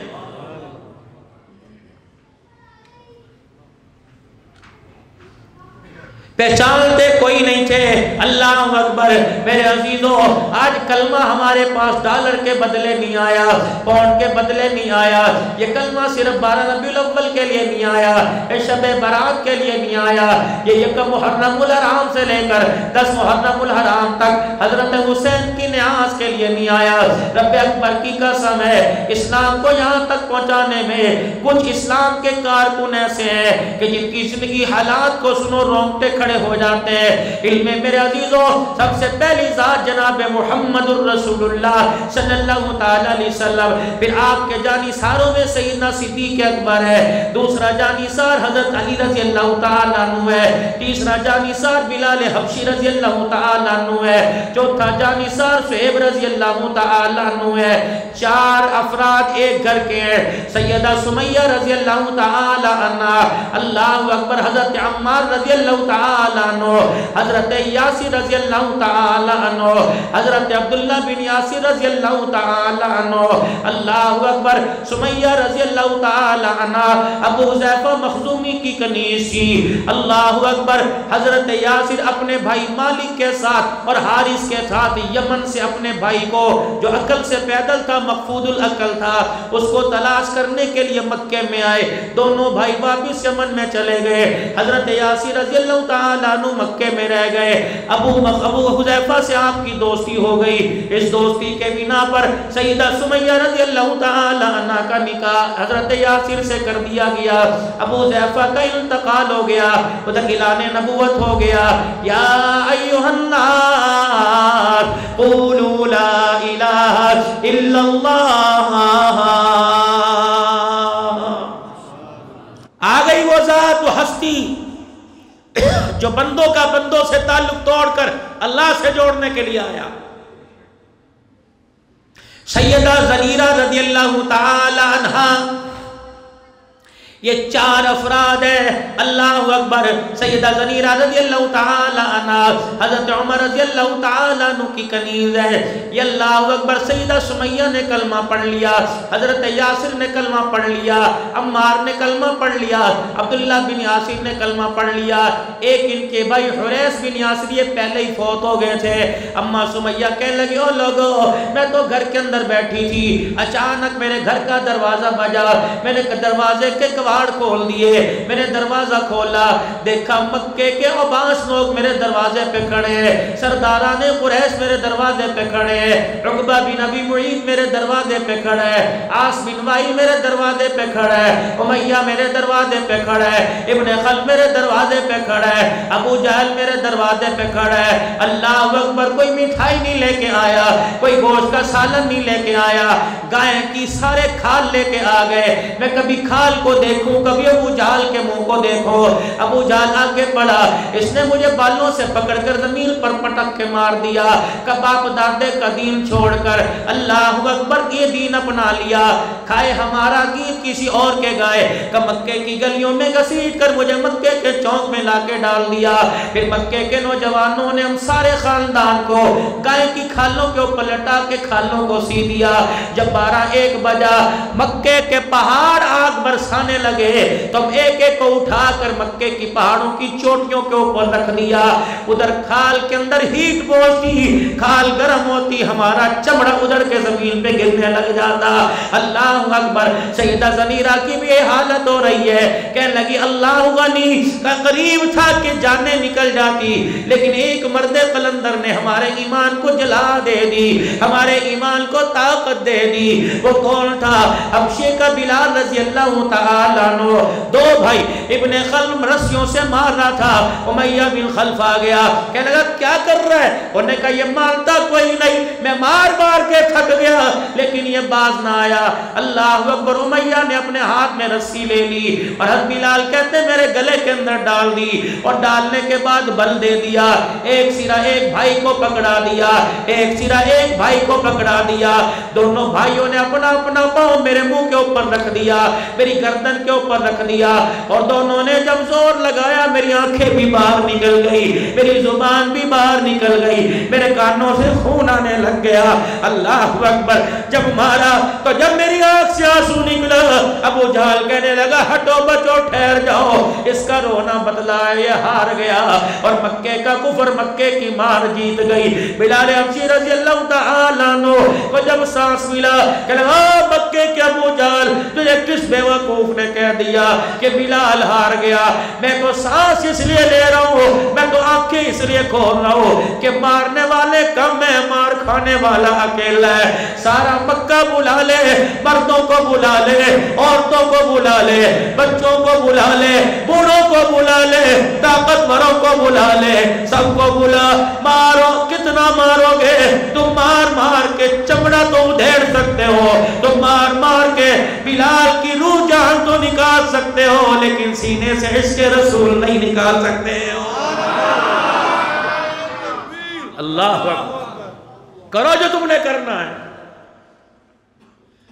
پہچانتے کوئی نہیں تھے. اللہ اکبر. میرے عزیزوں آج کلمہ ہمارے پاس ڈالر کے بدلے نہیں آیا, پاؤنڈ کے بدلے نہیں آیا. یہ کلمہ صرف بارہ ربیع الاول کے لیے نہیں آیا, شب برات کے لیے نہیں آیا. یہ یکم محرم الحرام سے لے کر دس محرم الحرام تک حضرت حسین کی نیاز کے لیے نہیں آیا. رب اکبر کی قسم ہے اسلام کو یہاں تک پہنچانے میں کچھ اسلام کے کارکن ایسے ہیں کہ جن کی زندگی حالات کو سنو رونگٹے کھڑے ہو جاتے ہیں. علم میرے عزیزوں سب سے پہلی ذات جناب محمد الرسول اللہ صلی اللہ تعالیٰ علیہ وسلم, پھر آپ کے جانثاروں میں سیدنا صدیق اکبر ہے, دوسرا جانثار حضرت علی رضی اللہ تعالیٰ عنہ ہے, تیسرا جانثار بلال حبشی رضی اللہ تعالیٰ عنہ ہے, چوتھا جانثار صہیب رضی اللہ تعالیٰ عنہ ہے. چار افراد ایک گھر کے ہیں, سیدہ سمیہ رضی اللہ تعالیٰ عنہ, اللہ اکبر, حضرت عمار رضی اللہ تعالیٰ عنہ, حضرت یاسر رضی اللہ تعالی عنہ, حضرت عبداللہ بن یاسر رضی اللہ تعالی عنہ, اللہ اکبر, سمیہ رضی اللہ تعالی عنہ, ابو حذیفہ مخزومی کی کنیز تھی, اللہ اکبر, حضرت یاسر اپنے بھائی مالک کے ساتھ اور حارث کے ساتھ یمن سے اپنے بھائی بھائی کو جو عقل سے پیدل تھا، مقفود العقل تھا، اس کو تلاش کرنے کے لیے مکے میں آئے. دونوں بھائی واپس یمن میں چلے گئے. حضرت یاسر رضی اللہ تعالیٰ عنہ مکے میں رہ گئے. ابو ابو حذیفہ سے آپ کی دوستی ہو گئی. اس دوستی کے بنا پر سیدہ سمیہ رضی اللہ تعالیٰ عنہ کا نکاح حضرت یاسر سے کر دیا گیا. ابو حذیفہ کا انتقال ہو گیا، ادھر اعلان نبوت ہو گیا. یا ایھا الناس قولوا لا الہ الا اللہ. آ گئی وہ ذات و ہستی جو بندوں کا بندوں سے تعلق توڑ کر اللہ سے جوڑنے کے لیے آیا. سیدہ زنیرہ رضی اللہ تعالی عنہا، یہ چار افراد ہیں. اللہ اکبر. سیدہ زنیرہ رضی اللہ تعالی عنہ حضرت عمر رضی اللہ تعالی عنہ کی کنیز ہے. یہ اللہ اکبر. سیدہ سمیہ نے کلمہ پڑھ لیا، حضرت یاسر نے کلمہ پڑھ لیا، عمار نے کلمہ پڑھ لیا، عبداللہ بن یاسر نے کلمہ پڑھ لیا. ایک ان کے بھائی حریث بن یاسر یہ پہلے ہی فوت ہو گئے تھے. اما سمیہ کہنے لگی او لوگو، میں تو گھر کے اندر بیٹھی تھی، اچانک میرے گھر کا دروازہ بجا، میں نے دروازے کے کھول دیے. میں نے دروازہ کھولا، دیکھا مکے کے عباس لوگ میرے دروازے پہ کھڑے ہیں، سرداران قریش میرے دروازے پہ کھڑے ہیں، عقبہ بن ابی معیط میرے دروازے پہ کھڑا ہے، عاص بن وائل میرے دروازے پہ کھڑا ہے، امیہ میرے دروازے پہ کھڑا ہے، ابن خلف میرے دروازے پہ کھڑا ہے، ابو جہل میرے دروازے پہ کھڑا ہے. اللہ اکبر. کوئی مٹھائی نہیں لے کے آیا، کوئی گوشت کا سالن نہیں لے کے آیا، گائے کی سارے کھال لے کے آ گئے. میں کبھی کھال کو دیکھوں، کبھی ابو جہل کے منہ کو دیکھو. ابو جہل آگے بڑھا، اس نے مجھے بالوں سے پکڑ کر زمین پر پٹک کے مار دیا، کباب دادے کا دین چھوڑ کر اللہ اکبر یہ دین اپنا لیا. کھائے ہمارا گیت کسی اور کے گائے، کہ مکے کی گلیوں میں گھسیٹ کر مجھے مکے کے چوک میں لا کے ڈال دیا. پھر مکے کے نوجوانوں نے ہم سارے خاندان کو گائے کی کھالوں کے اوپر لٹا کے کھالوں کو سی دیا. جب بارہ ایک بجا، مکے کے پہاڑ آگ برسانے لگے، تو ہم ایک ایک کو اٹھا کر مکے کی پہاڑوں کی چوٹیوں کے اوپر رکھ دیا. ادھر کھال کے اندر ہیٹ پہنچتی، کھال گرم ہوتی، ہمارا چمڑا ادھر کے زمین پہ گرنے لگ جاتا. اللہ اکبر. سیدہ زنیرہ کی بھی یہ حالت ہو رہی ہے، کہنے لگی اللہ غنی کا قریب تھا کہ جانیں نکل جاتی، لیکن ایک مرد قلندر نے ہمارے ایمان کو جلا دے دی، ہمارے ایمان کو طاقت دے دی. وہ کون تھا؟ حبشے کا بلال رضی اللہ تعالی عنہ. دو بھائی ابن خلف رسیوں سے مار رہا تھا، امیہ بن خلف آ گیا، کہنے لگا کیا کر رہا ہے؟ انہوں نے کہا یہ مانتا کوئی نہیں، میں مار مار کے تھک گیا لیکن یہ باز نہ آیا. اللہ اکبر. امیہ نے اپنے ہاتھ میں رسی لے لی اور حضرت بلال کہتے میرے گلے کے اندر ڈال دی، اور ڈالنے کے بعد بل دے دیا. ایک سرا ایک بھائی کو پکڑا دیا، ایک سرا ایک بھائی کو پکڑا دیا. دونوں بھائیوں نے اپنا اپنا پاؤں میرے منہ کے اوپر رکھ دیا، میری گردن کے اوپر رکھ دیا، اور دونوں نے جب زور لگایا میری آنکھیں بھی باہر نکل گئی، میری زبان بھی باہر نکل گئی، میرے کانوں سے خون آنے لگ گیا. اللہ اکبر. جب مارا تو جب میری آنکھ سے آنسو نکلا، ابو جہل کہنے لگا ہٹو بچو ٹھہر جاؤ، اس کا رونا بدلا ہے، یہ ہار گیا اور مکے کا کفر مکے کی مار جیت گئی. بلال حبشی رضی اللہ تعالی عنہ کو جب سانس ملا، کہنے لگا مکے کے ابو جہل تجھے کس بیوقوف نے کہہ دیا کہ بلال ہار گیا؟ میں تو سانس اس لیے لے رہا ہوں، میں تو آنکھیں اس لیے کھول رہا ہوں کہ مارنے والے کم ہے، مار کھانے والا اکیلا ہے. سارا مکہ بلا لے، مردوں کو بلا لے، عورتوں کو بلا لے، بچوں کو بلا لے، بوڑھوں کو بلا لے، طاقتوروں کو بلا لے، سب کو بلا. مارو کتنا مارو گے تم؟ مار مار کے چمڑا تو ادھیڑ سکتے ہو، تم مار مار کے بلال کی روح جان تو نکال سکتے ہو، لیکن سینے سے عشق رسول نہیں نکال سکتے ہو. اللہ اکبر. کرو جو تم نے کرنا ہے.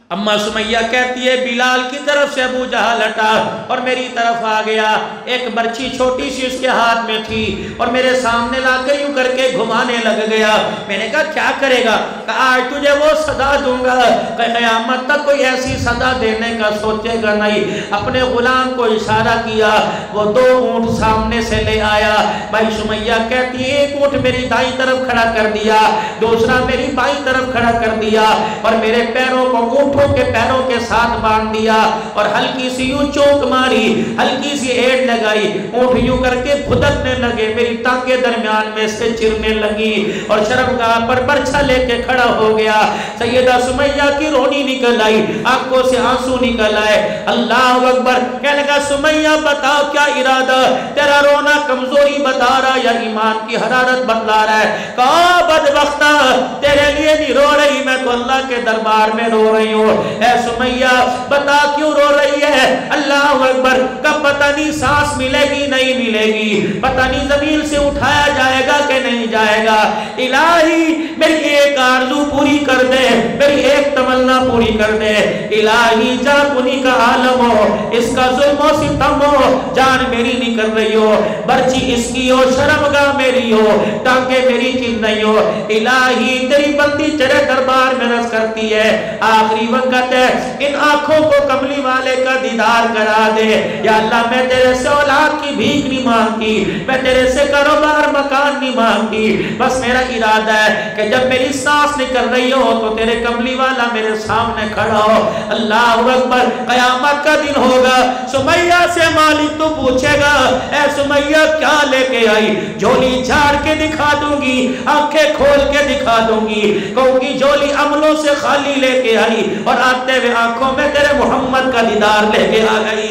اما سمیہ کہتی ہے بلال کی طرف سے ابو جہل ہٹا اور میری طرف آ گیا، ایک برچی چھوٹی سی اس کے ہاتھ میں تھی اور میرے سامنے لا کر یوں کر کے گھمانے لگ گیا۔ میں نے کہا کیا کرے گا؟ کہا آج تجھے وہ صدا دوں گا کہ قیامت تک کوئی ایسی صدا دینے کا سوچے گا نہیں۔ اپنے غلام کو اشارہ کیا، وہ دو اونٹ سامنے سے لے آیا۔ بھائی سمیہ کہتی ہے ایک اونٹ میری دائیں طرف کھڑا کر دیا، دوسرا میری بائیں طرف کھڑا کر دیا اور میرے پیروں کو اونٹ کے پیروں کے ساتھ باندھ دیا اور ہلکی سی یوں چوک ماری، ہلکی سی ایڑ لگائی، اونٹ یوں کر کے پھدکنے لگے، میری ٹانگیں درمیان میں سے چرنے لگی اور شرمگاہ پر برچھا لے کے کھڑا ہو گیا۔ سیدہ سمیہ کی رونی نکل آئی، آنکھوں سے آنسو نکل آئے۔ اللہ اکبر، کہنے لگا سمیہ بتاؤ کیا ارادہ، تیرا رونا کمزوری بتا رہا یا ایمان کی حرارت بتلا رہا ہے؟ کہا بدبختہ تیرے لیے نہیں رو رہی، میں تو اللہ کے دربار میں رو رہی ہوں۔ اے سمیہ بتا کیوں رو رہی ہے؟ اللہ اکبر، کب پتہ نہیں سانس ملے گی نہیں ملے گی، پتہ نہیں زمین سے اٹھایا جائے گا کہ نہیں جائے گا۔ الہی میری ایک آرزو پوری کر دے، میری ایک تمنا پوری کر دے۔ الہی جا کنی کا عالم ہو، اس کا ظلم و ستم ہو، جان میری نہیں کر رہی ہو، برچی اس کی ہو، شرمگاہ میری ہو، ٹانکے میری چیز نہیں ہو۔ الہی تیری بندی تیرے دربار میں رس کرتی ہے، آخری وقت ہے، ان آنکھوں کو کملی والے کا دیدار کرا دے۔ یا اللہ میں تیرے سے اولاد کی بھیک نہیں مانگی، میں تیرے سے کاروبار مکان نہیں مانگی، بس میرا ارادہ ہے کہ جب میری سانس نکل رہی ہو تو تیرے کملی والا میرے سامنے کھڑا ہو۔ اللہ اکبر، قیامت کا دن ہوگا، سمیہ سے مالک تو پوچھے گا اے سمیہ کیا لے کے آئی؟ جھولی جھاڑ کے دکھا دوں گی، آنکھیں کھول کے دکھا دوں گی، کہوں گی جھولی عملوں سے خالی لے کے آئی اور آتے ہوئے آنکھوں میں تیرے محمد کا دیدار لے کے آ گئی۔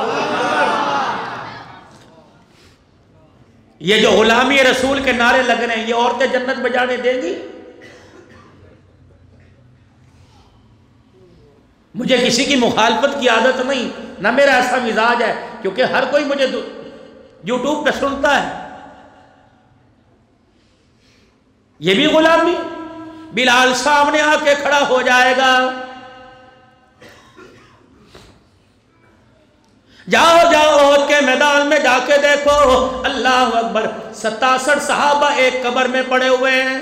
یہ جو غلامی رسول کے نعرے لگ رہے ہیں، یہ عورتیں جنت میں جانے دیں گی؟ مجھے کسی کی مخالفت کی عادت نہیں، نہ میرا ایسا مزاج ہے، کیونکہ ہر کوئی مجھے یوٹیوب پہ سنتا ہے۔ یہ بھی غلامی؟ بلال سامنے آ کے کھڑا ہو جائے گا، جاؤ جاؤ احد کے میدان میں جا کے دیکھو، اللہ اکبر، ستاسٹھ صحابہ ایک قبر میں پڑے ہوئے ہیں،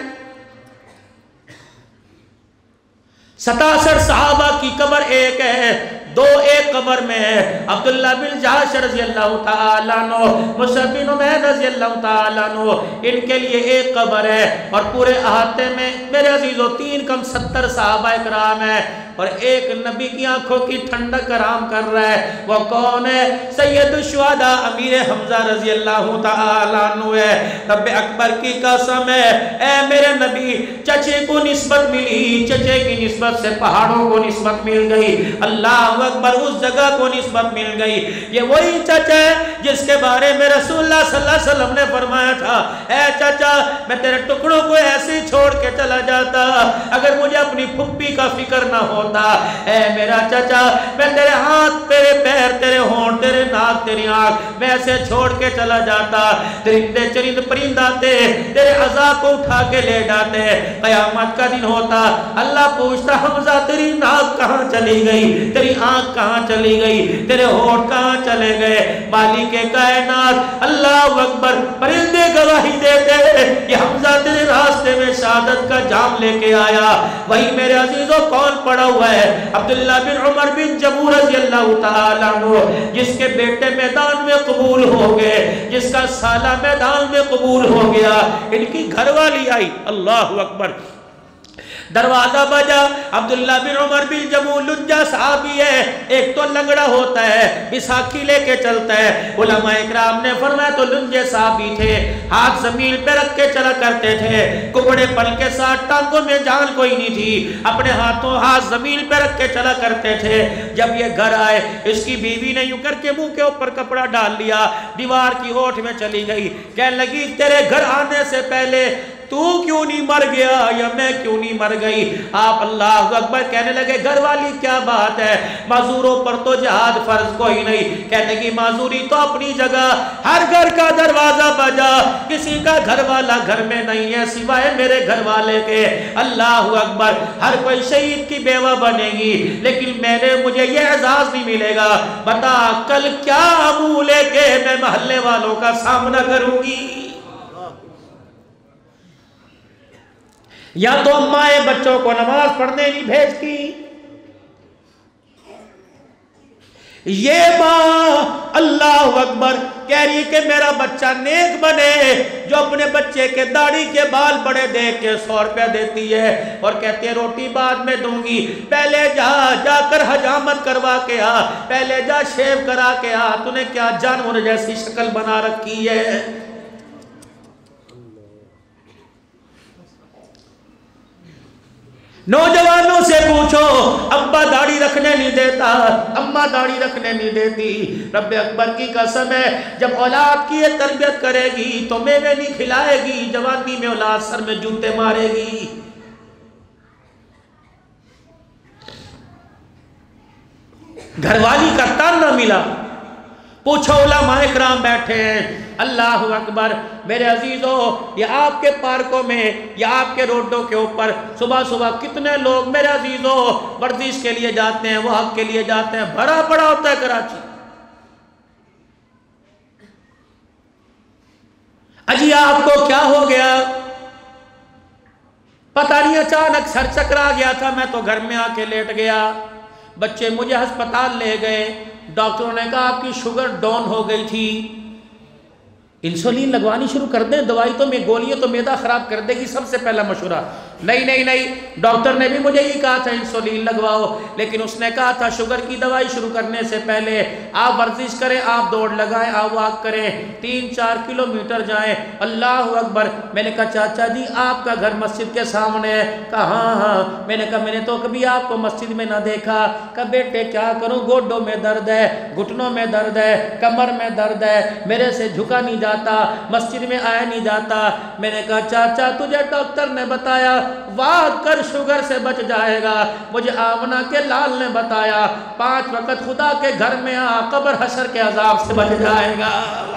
ستاسٹھ صحابہ کی قبر ایک ہے، دو ایک قبر میں ہے، عبداللہ بن جحش رضی اللہ تعالیٰ عنہ، مصعب بن عمیر رضی اللہ تعالیٰ عنہ، ان کے لیے ایک قبر ہے، اور پورے احاطے میں میرے عزیزو تین کم ستر صحابہ اکرام ہیں، اور ایک نبی کی آنکھوں کی ٹھنڈک کرام کر رہا ہے، وہ کون ہے؟ سید الشہداء امیر حمزہ رضی اللہ تعالیٰ عنہ ہے۔ رب اکبر کی قسم ہے، اے میرے نبی، چچے کو نسبت ملی، چچے کی نسبت سے پہاڑوں کو نسبت مل گئی، اللہ اکبر، اس جگہ کو نسبت مل گئی۔ یہ وہی چچا ہے جس کے بارے میں رسول اللہ صلی اللہ علیہ وسلم نے فرمایا تھا، اے چچا میں تیرے ٹکڑوں کو ایسے چھوڑ کے چلا جاتا اگر مجھے اپنی پھپھی کا فکر نہ ہو ہوتا، اے میرا چچا میں تیرے ہاتھ، تیرے پیر، تیرے ہونٹ، تیرے ناک، تیری آنکھ میں ایسے چھوڑ کے چلا جاتا، درندے چرند پرند آتے تیرے عزا کو اٹھا کے لے جاتے، قیامت کا دن ہوتا، اللہ پوچھتا حمزہ تیری ناک کہاں چلی گئی، تیری آنکھ کہاں چلی گئی، تیرے ہونٹ کہاں چلے گئے؟ مالک کائنات اللہ اکبر، پرندے گواہی دیتے کہ حمزہ تیرے راستے میں شہادت کا جام لے کے آیا۔ وہی میرے عزیزوں کون پڑا ہوا ہے؟ عبداللہ بن عمر بن جموع رضی اللہ تعالیٰ عنہ، جس کے بیٹے میدان میں قبول ہو گئے، جس کا سالہ میدان میں قبول ہو گیا، ان کی گھر والی آئی، اللہ اکبر، دروازہ بجا، عبداللہ بن عمر بن جموع لنجا صحابی ہے، ایک تو لنگڑا ہوتا ہے، بساکھی لے کے چلتا ہے، علماء اکرام نے فرمایا تو لنجے صحابی تھے، ہاتھ زمین پہ رکھ کے چلا کرتے تھے، کپڑے پل کے ساتھ، ٹانگوں میں جان کوئی نہیں تھی، اپنے ہاتھوں ہاتھ زمین پہ رکھ کے چلا کرتے تھے۔ جب یہ گھر آئے، اس کی بیوی نے یوں کر کے منہ کے اوپر کپڑا ڈال لیا، دیوار کی اوٹ میں چلی گئی، کہنے لگی تیرے گھر آنے سے پہلے تو کیوں نہیں مر گیا یا میں کیوں نہیں مر گئی؟ آپ اللہ اکبر کہنے لگے گھر والی کیا بات ہے، معذوروں پر تو جہاد فرض کوئی نہیں۔ کہنے کی معذوری تو اپنی جگہ، ہر گھر کا دروازہ بجا، کسی کا گھر والا گھر میں نہیں ہے سوائے میرے گھر والے کے۔ اللہ اکبر، ہر کوئی شہید کی بیوہ بنے گی لیکن میرے مجھے یہ اعزاز نہیں ملے گا۔ بتا کل کیا منہ لے کے میں محلے والوں کا سامنا کروں گی؟ یا تو امائیں بچوں کو نماز پڑھنے نہیں بھیجتی، یہ ماں اللہ اکبر کہہ رہی ہے کہ میرا بچہ نیک بنے، جو اپنے بچے کے داڑھی کے بال بڑے دیکھ کے سو روپیہ دیتی ہے اور کہتے ہیں روٹی بعد میں دوں گی، پہلے جا جا کر حجامت کروا کے آ، پہلے جا شیو کرا کے آ، تو نے کیا جانور جیسی شکل بنا رکھی ہے۔ نوجوانوں سے پوچھو، ابا داڑھی رکھنے نہیں دیتا، اماں داڑھی رکھنے نہیں دیتی، رب اکبر کی قسم ہے جب اولاد کی یہ تربیت کرے گی تو میوے نہیں کھلائے گی، جوانی میں اولاد سر میں جوتے مارے گی۔ گھر والی کا تانا ملا، پوچھو علماء اکرام بیٹھے ہیں۔ اللہ اکبر میرے عزیزوں، یہ آپ کے پارکوں میں یا آپ کے روڈوں کے اوپر صبح صبح کتنے لوگ میرے عزیزوں ورزش کے لیے جاتے ہیں، وہ حق کے لیے جاتے ہیں، بھرا پڑا ہوتا ہے کراچی۔ اجی آپ کو کیا ہو گیا؟ پتہ نہیں، اچانک سر چکرا گیا تھا، میں تو گھر میں آ کے لیٹ گیا، بچے مجھے ہسپتال لے گئے، ڈاکٹروں نے کہا آپ کی شوگر ڈاؤن ہو گئی تھی، انسولین لگوانی شروع کر دیں، دوائی تو میں گولیاں تو میدا خراب کر دے گی، سب سے پہلا مشورہ۔ نہیں نہیں نہیں، ڈاکٹر نے بھی مجھے یہ کہا تھا انسولین لگواؤ، لیکن اس نے کہا تھا شوگر کی دوائی شروع کرنے سے پہلے آپ ورزش کریں، آپ دوڑ لگائیں، آپ واک کریں، تین چار کلومیٹر جائیں۔ اللہ اکبر، میں نے کہا چاچا جی آپ کا گھر مسجد کے سامنے ہے؟ کہا ہاں ہاں۔ میں نے کہا میں نے تو کبھی آپ کو مسجد میں نہ دیکھا۔ کہا بیٹے کیا کروں، گوڈوں میں درد ہے، گھٹنوں میں درد ہے، کمر میں درد ہے، میرے سے جھکا نہیں جاتا، مسجد میں آیا نہیں جاتا۔ میں نے کہا چاچا تجھے ڈاکٹر نے بتایا واک کر شوگر سے بچ جائے گا، مجھے آمنہ کے لال نے بتایا پانچ وقت خدا کے گھر میں آ، قبر حشر کے عذاب سے بچ جائے گا۔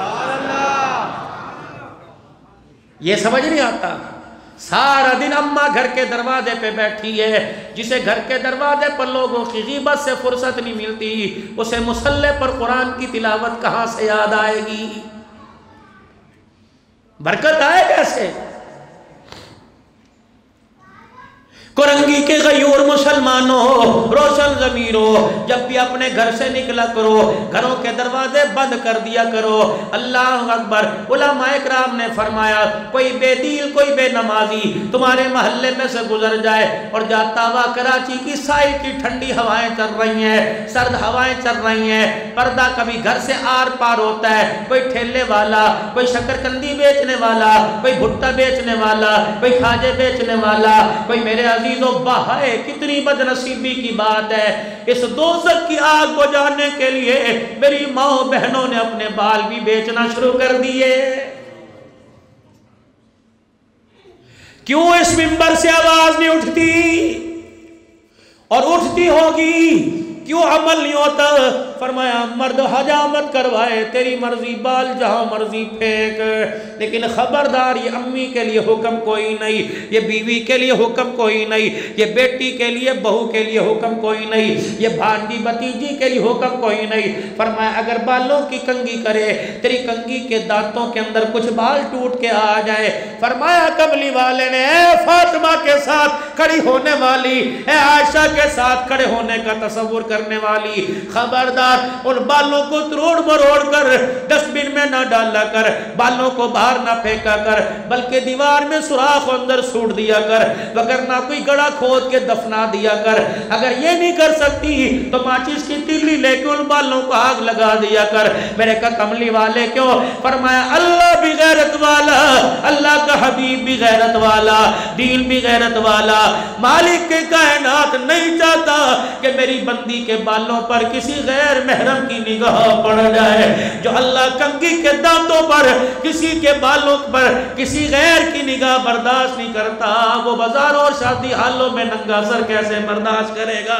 یہ سمجھ نہیں آتا؟ سارا دن اماں گھر کے دروازے پہ بیٹھی ہے، جسے گھر کے دروازے پر لوگوں کی غیبت سے فرصت نہیں ملتی، اسے مصلی پر قرآن کی تلاوت کہاں سے یاد آئے گی؟ برکت آئے کیسے؟ کرنگی کے غیور مسلمانوں، روشن ضمیروں، جب بھی اپنے گھر سے نکلا کرو گھروں کے دروازے بند کر دیا کرو۔ اللہ اکبر، علماء اکرام نے فرمایا کوئی بے دل کوئی بے نمازی تمہارے محلے میں سے گزر جائے اور جاتا ہوا کراچی کی سائے کی ٹھنڈی ہوائیں چل رہی ہیں، سرد ہوائیں چل رہی ہیں، پردہ کبھی گھر سے آر پار ہوتا ہے، کوئی ٹھیلے والا، کوئی شکرکندی بیچنے والا، کوئی بھٹا بیچنے والا، کوئی کھاجے بیچنے والا، کوئی میرے عزیزوں بہائے، کتنی بدنصیبی کی بات ہے۔ اس دوزخ کی آگ کو جاننے کے لیے میری ماں بہنوں نے اپنے بال بھی بیچنا شروع کر دیے۔ کیوں اس منبر سے آواز نہیں اٹھتی اور اٹھتی ہوگی؟ کیوں عمل نہیں ہوتا؟ فرمایا مرد حجامت کروائے تیری مرضی، بال جہاں مرضی پھینک، لیکن خبردار یہ امی کے لیے حکم کوئی نہیں، یہ بیوی کے لیے حکم کوئی نہیں، یہ بیٹی کے لیے بہو کے لیے حکم کوئی نہیں، یہ بھانجی بتیجی کے لیے حکم کوئی نہیں۔ فرمایا اگر بالوں کی کنگھی کرے، تیری کنگھی کے دانتوں کے اندر کچھ بال ٹوٹ کے آ جائے، فرمایا کملی والے نے اے فاطمہ کے ساتھ کھڑی ہونے والی، اے عائشہ کے ساتھ کھڑے ہونے کا تصور کر کرنے والی، خبردار ان بالوں کو تروڑ مروڑ کر ڈسٹ بن میں نہ ڈالا کر، بالوں کو باہر نہ پھینکا کر، بلکہ دیوار میں سوراخ اندر سوٹ دیا کر، وگرنہ کوئی گڑا کھود کے دفنا دیا کر۔ اگر یہ نہیں کر سکتی تو ماچس کی تیلی لے کے ان بالوں کو آگ لگا دیا کر۔ میرے کہا کملی والے کیوں؟ فرمایا اللہ بھی غیرت والا، اللہ کا حبیب بھی غیرت والا، دین بھی غیرت والا، مالک کے کائنات نہیں چاہتا کہ میری بندی کے بالوں پر کسی غیر محرم کی نگاہ پڑ جائے، جو اللہ کنگھی کے دانتوں پر کسی کے بالوں پر کسی غیر کی نگاہ برداشت نہیں کرتا، وہ بازاروں اور شادی حالوں میں ننگا سر کیسے برداشت کرے گا؟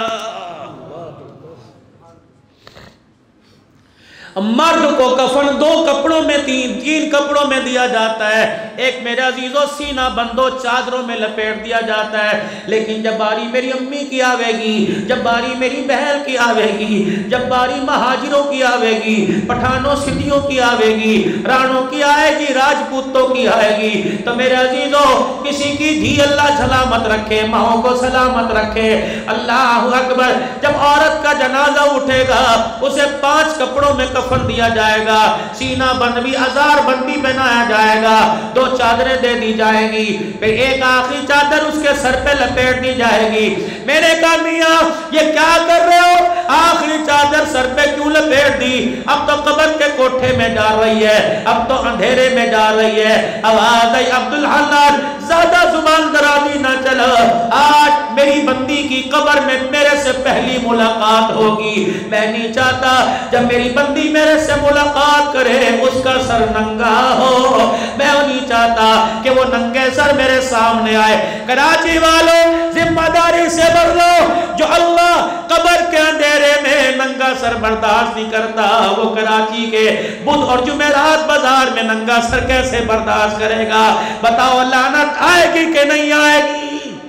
مرد کو کفن دو کپڑوں میں تین تین کپڑوں میں دیا جاتا ہے، ایک میرے عزیزوں سینہ بندو چادروں میں لپیٹ دیا جاتا ہے، لیکن جب باری میری امی کی آوے گی، جب باری میری بہن کی آوے گی، جب باری مہاجروں کی آوے گی، پٹھانوں سٹیوں کی آوے گی، رانوں کی آئے گی، راجپوتوں کی آئے گی، تو میرے عزیزوں کسی کی دھی اللہ سلامت رکھے، ماؤں کو سلامت رکھے، اللہ اکبر، جب عورت کا جنازہ اٹھے گا اسے پانچ کپڑوں میں کفن دیا جائے گا، سینہ بند بھی ہزار بند بھی بنایا جائے گا، دو چادریں دے دی جائے گی، پھر ایک آخری چادر اس کے سر پہ لپیٹ دی جائے گی۔ میں نے کہا میاں یہ کیا کر رہے ہو؟ آخری چادر سر پہ کیوں لپیٹ دی؟ اب تو قبر کے کوٹھے میں جا رہی ہے، اب تو اندھیرے میں جا رہی ہے۔ آواز آئی عبدالحنان زیادہ زبان درازی نہ چلا، آج میری بندی کی قبر میں میرے سے پہلی ملاقات ہوگی، میں نہیں چاہتا جب میری بندی میرے سے ملاقات کرے اس کا سر ننگا ہو، میں نہیں چاہتا کہ وہ ننگے سر میرے سامنے آئے۔ کراچی والوں ذمہ داری سے بھر لو، جو اللہ قبر کے اندھیرے میں ننگا سر برداشت نہیں کرتا، وہ کراچی کے بدھ اور جمعرات بازار میں ننگا سر کیسے برداشت کرے گا؟ بتاؤ لعنت آئے گی کہ نہیں آئے گی؟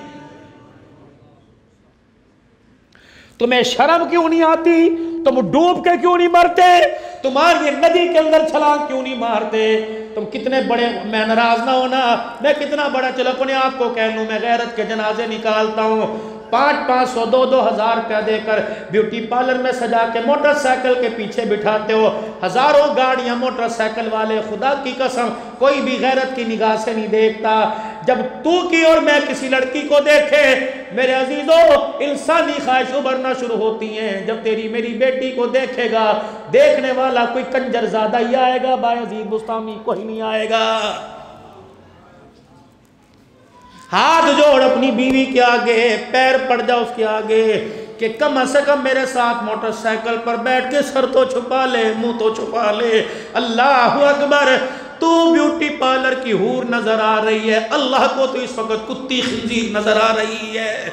تمہیں شرم کیوں نہیں آتی؟ تم ڈوب کے کیوں نہیں مرتے؟ تمہاری ندی کے اندر چھلانگ کیوں نہیں مارتے؟ تم کتنے بڑے، میں ناراض نہ ہونا، میں کتنا بڑا، چلو اپنے آپ کو کہہ لوں میں غیرت کے جنازے نکالتا ہوں، پانچ پانچ سو دو دو ہزار روپیہ دے کر بیوٹی پارلر میں سجا کے موٹر سائیکل کے پیچھے بٹھاتے ہو، ہزاروں گاڑیاں موٹر سائیکل والے، خدا کی قسم کوئی بھی غیرت کی نگاہ سے نہیں دیکھتا۔ جب تو کی اور میں کسی لڑکی کو دیکھے میرے عزیزوں انسانی خواہش ابھرنا شروع ہوتی ہیں، جب تیری میری بیٹی کو دیکھے گا دیکھنے والا کوئی کنجر زیادہ ہی آئے گا، باعزید بستامی کوئی نہیں آئے گا۔ ہاتھ جوڑ اپنی بیوی کے آگے، پیر پڑ جا اس کے آگے کہ کم از کم میرے ساتھ موٹر سائیکل پر بیٹھ کے سر تو چھپا لے، منہ تو چھپا لے۔ اللہ اکبر، تو بیوٹی پارلر کی حور نظر آ رہی ہے، اللہ کو تو اس وقت کتی خنزیر نظر آ رہی ہے۔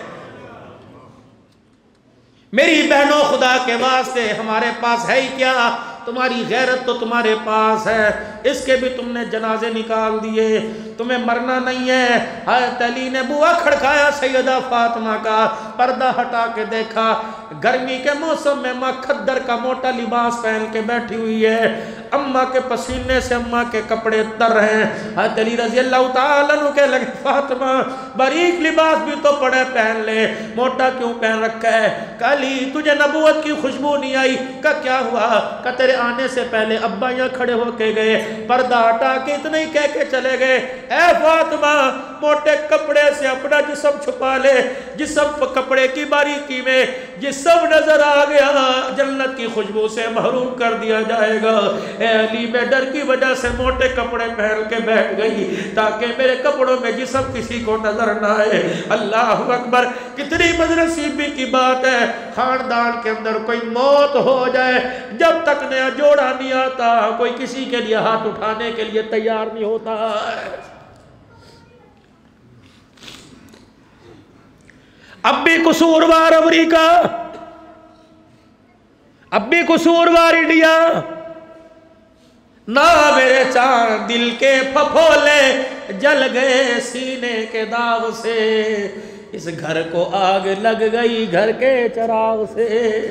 میری بہنوں خدا کے واسطے ہمارے پاس ہے ہی کیا؟ تمہاری غیرت تو تمہارے پاس ہے، اس کے بھی تم نے جنازے نکال دیے، تمہیں مرنا نہیں ہے۔ حضرت علی نے بوا کھڑکایا سیدہ فاطمہ کا، پردہ ہٹا کے دیکھا، گرمی کے موسم میں ماں کھدر کا موٹا لباس پہن کے بیٹھی ہوئی ہے، اماں کے پسینے سے اماں کے کپڑے تر رہے ہیں۔ حضرت علی رضی اللہ تعالیٰ عنہ کہنے لگے فاطمہ باریک لباس بھی تو پڑے پہن لے، موٹا کیوں پہن رکھا ہے؟ کہا علی تجھے نبوت کی خوشبو نہیں آئی؟ کہا کیا ہوا؟ کہا تیرے آنے سے پہلے ابا یہاں کھڑے ہو کے گئے، پردہ ہٹا کے اتنا ہی کہہ کے چلے گئے، اے فاطمہ موٹے کپڑے سے اپنا جسم چھپا لے، جسم پکڑے کی باریکی میں جسم نظر آ گیا جنت کی خوشبو سے محروم کر دیا جائے گا۔ اے علی میں ڈر کی وجہ سے موٹے کپڑے پہن کے بیٹھ گئی تاکہ میرے کپڑوں میں جسم کسی کو نظر نہ آئے۔ اللہ اکبر، کتنی بدنصیبی کی بات ہے، خاندان کے اندر کوئی موت ہو جائے جب تک نیا جوڑا نہیں آتا کوئی کسی کے لیے ہاتھ اٹھانے کے لیے تیار نہیں ہوتا ہے۔ اب بھی قصوروار امریکہ، اب بھی قصوروار انڈیا، نہ میرے چاند دل کے پھپھولے جل گئے سینے کے داغ سے، اس گھر کو آگ لگ گئی گھر کے چراغ سے۔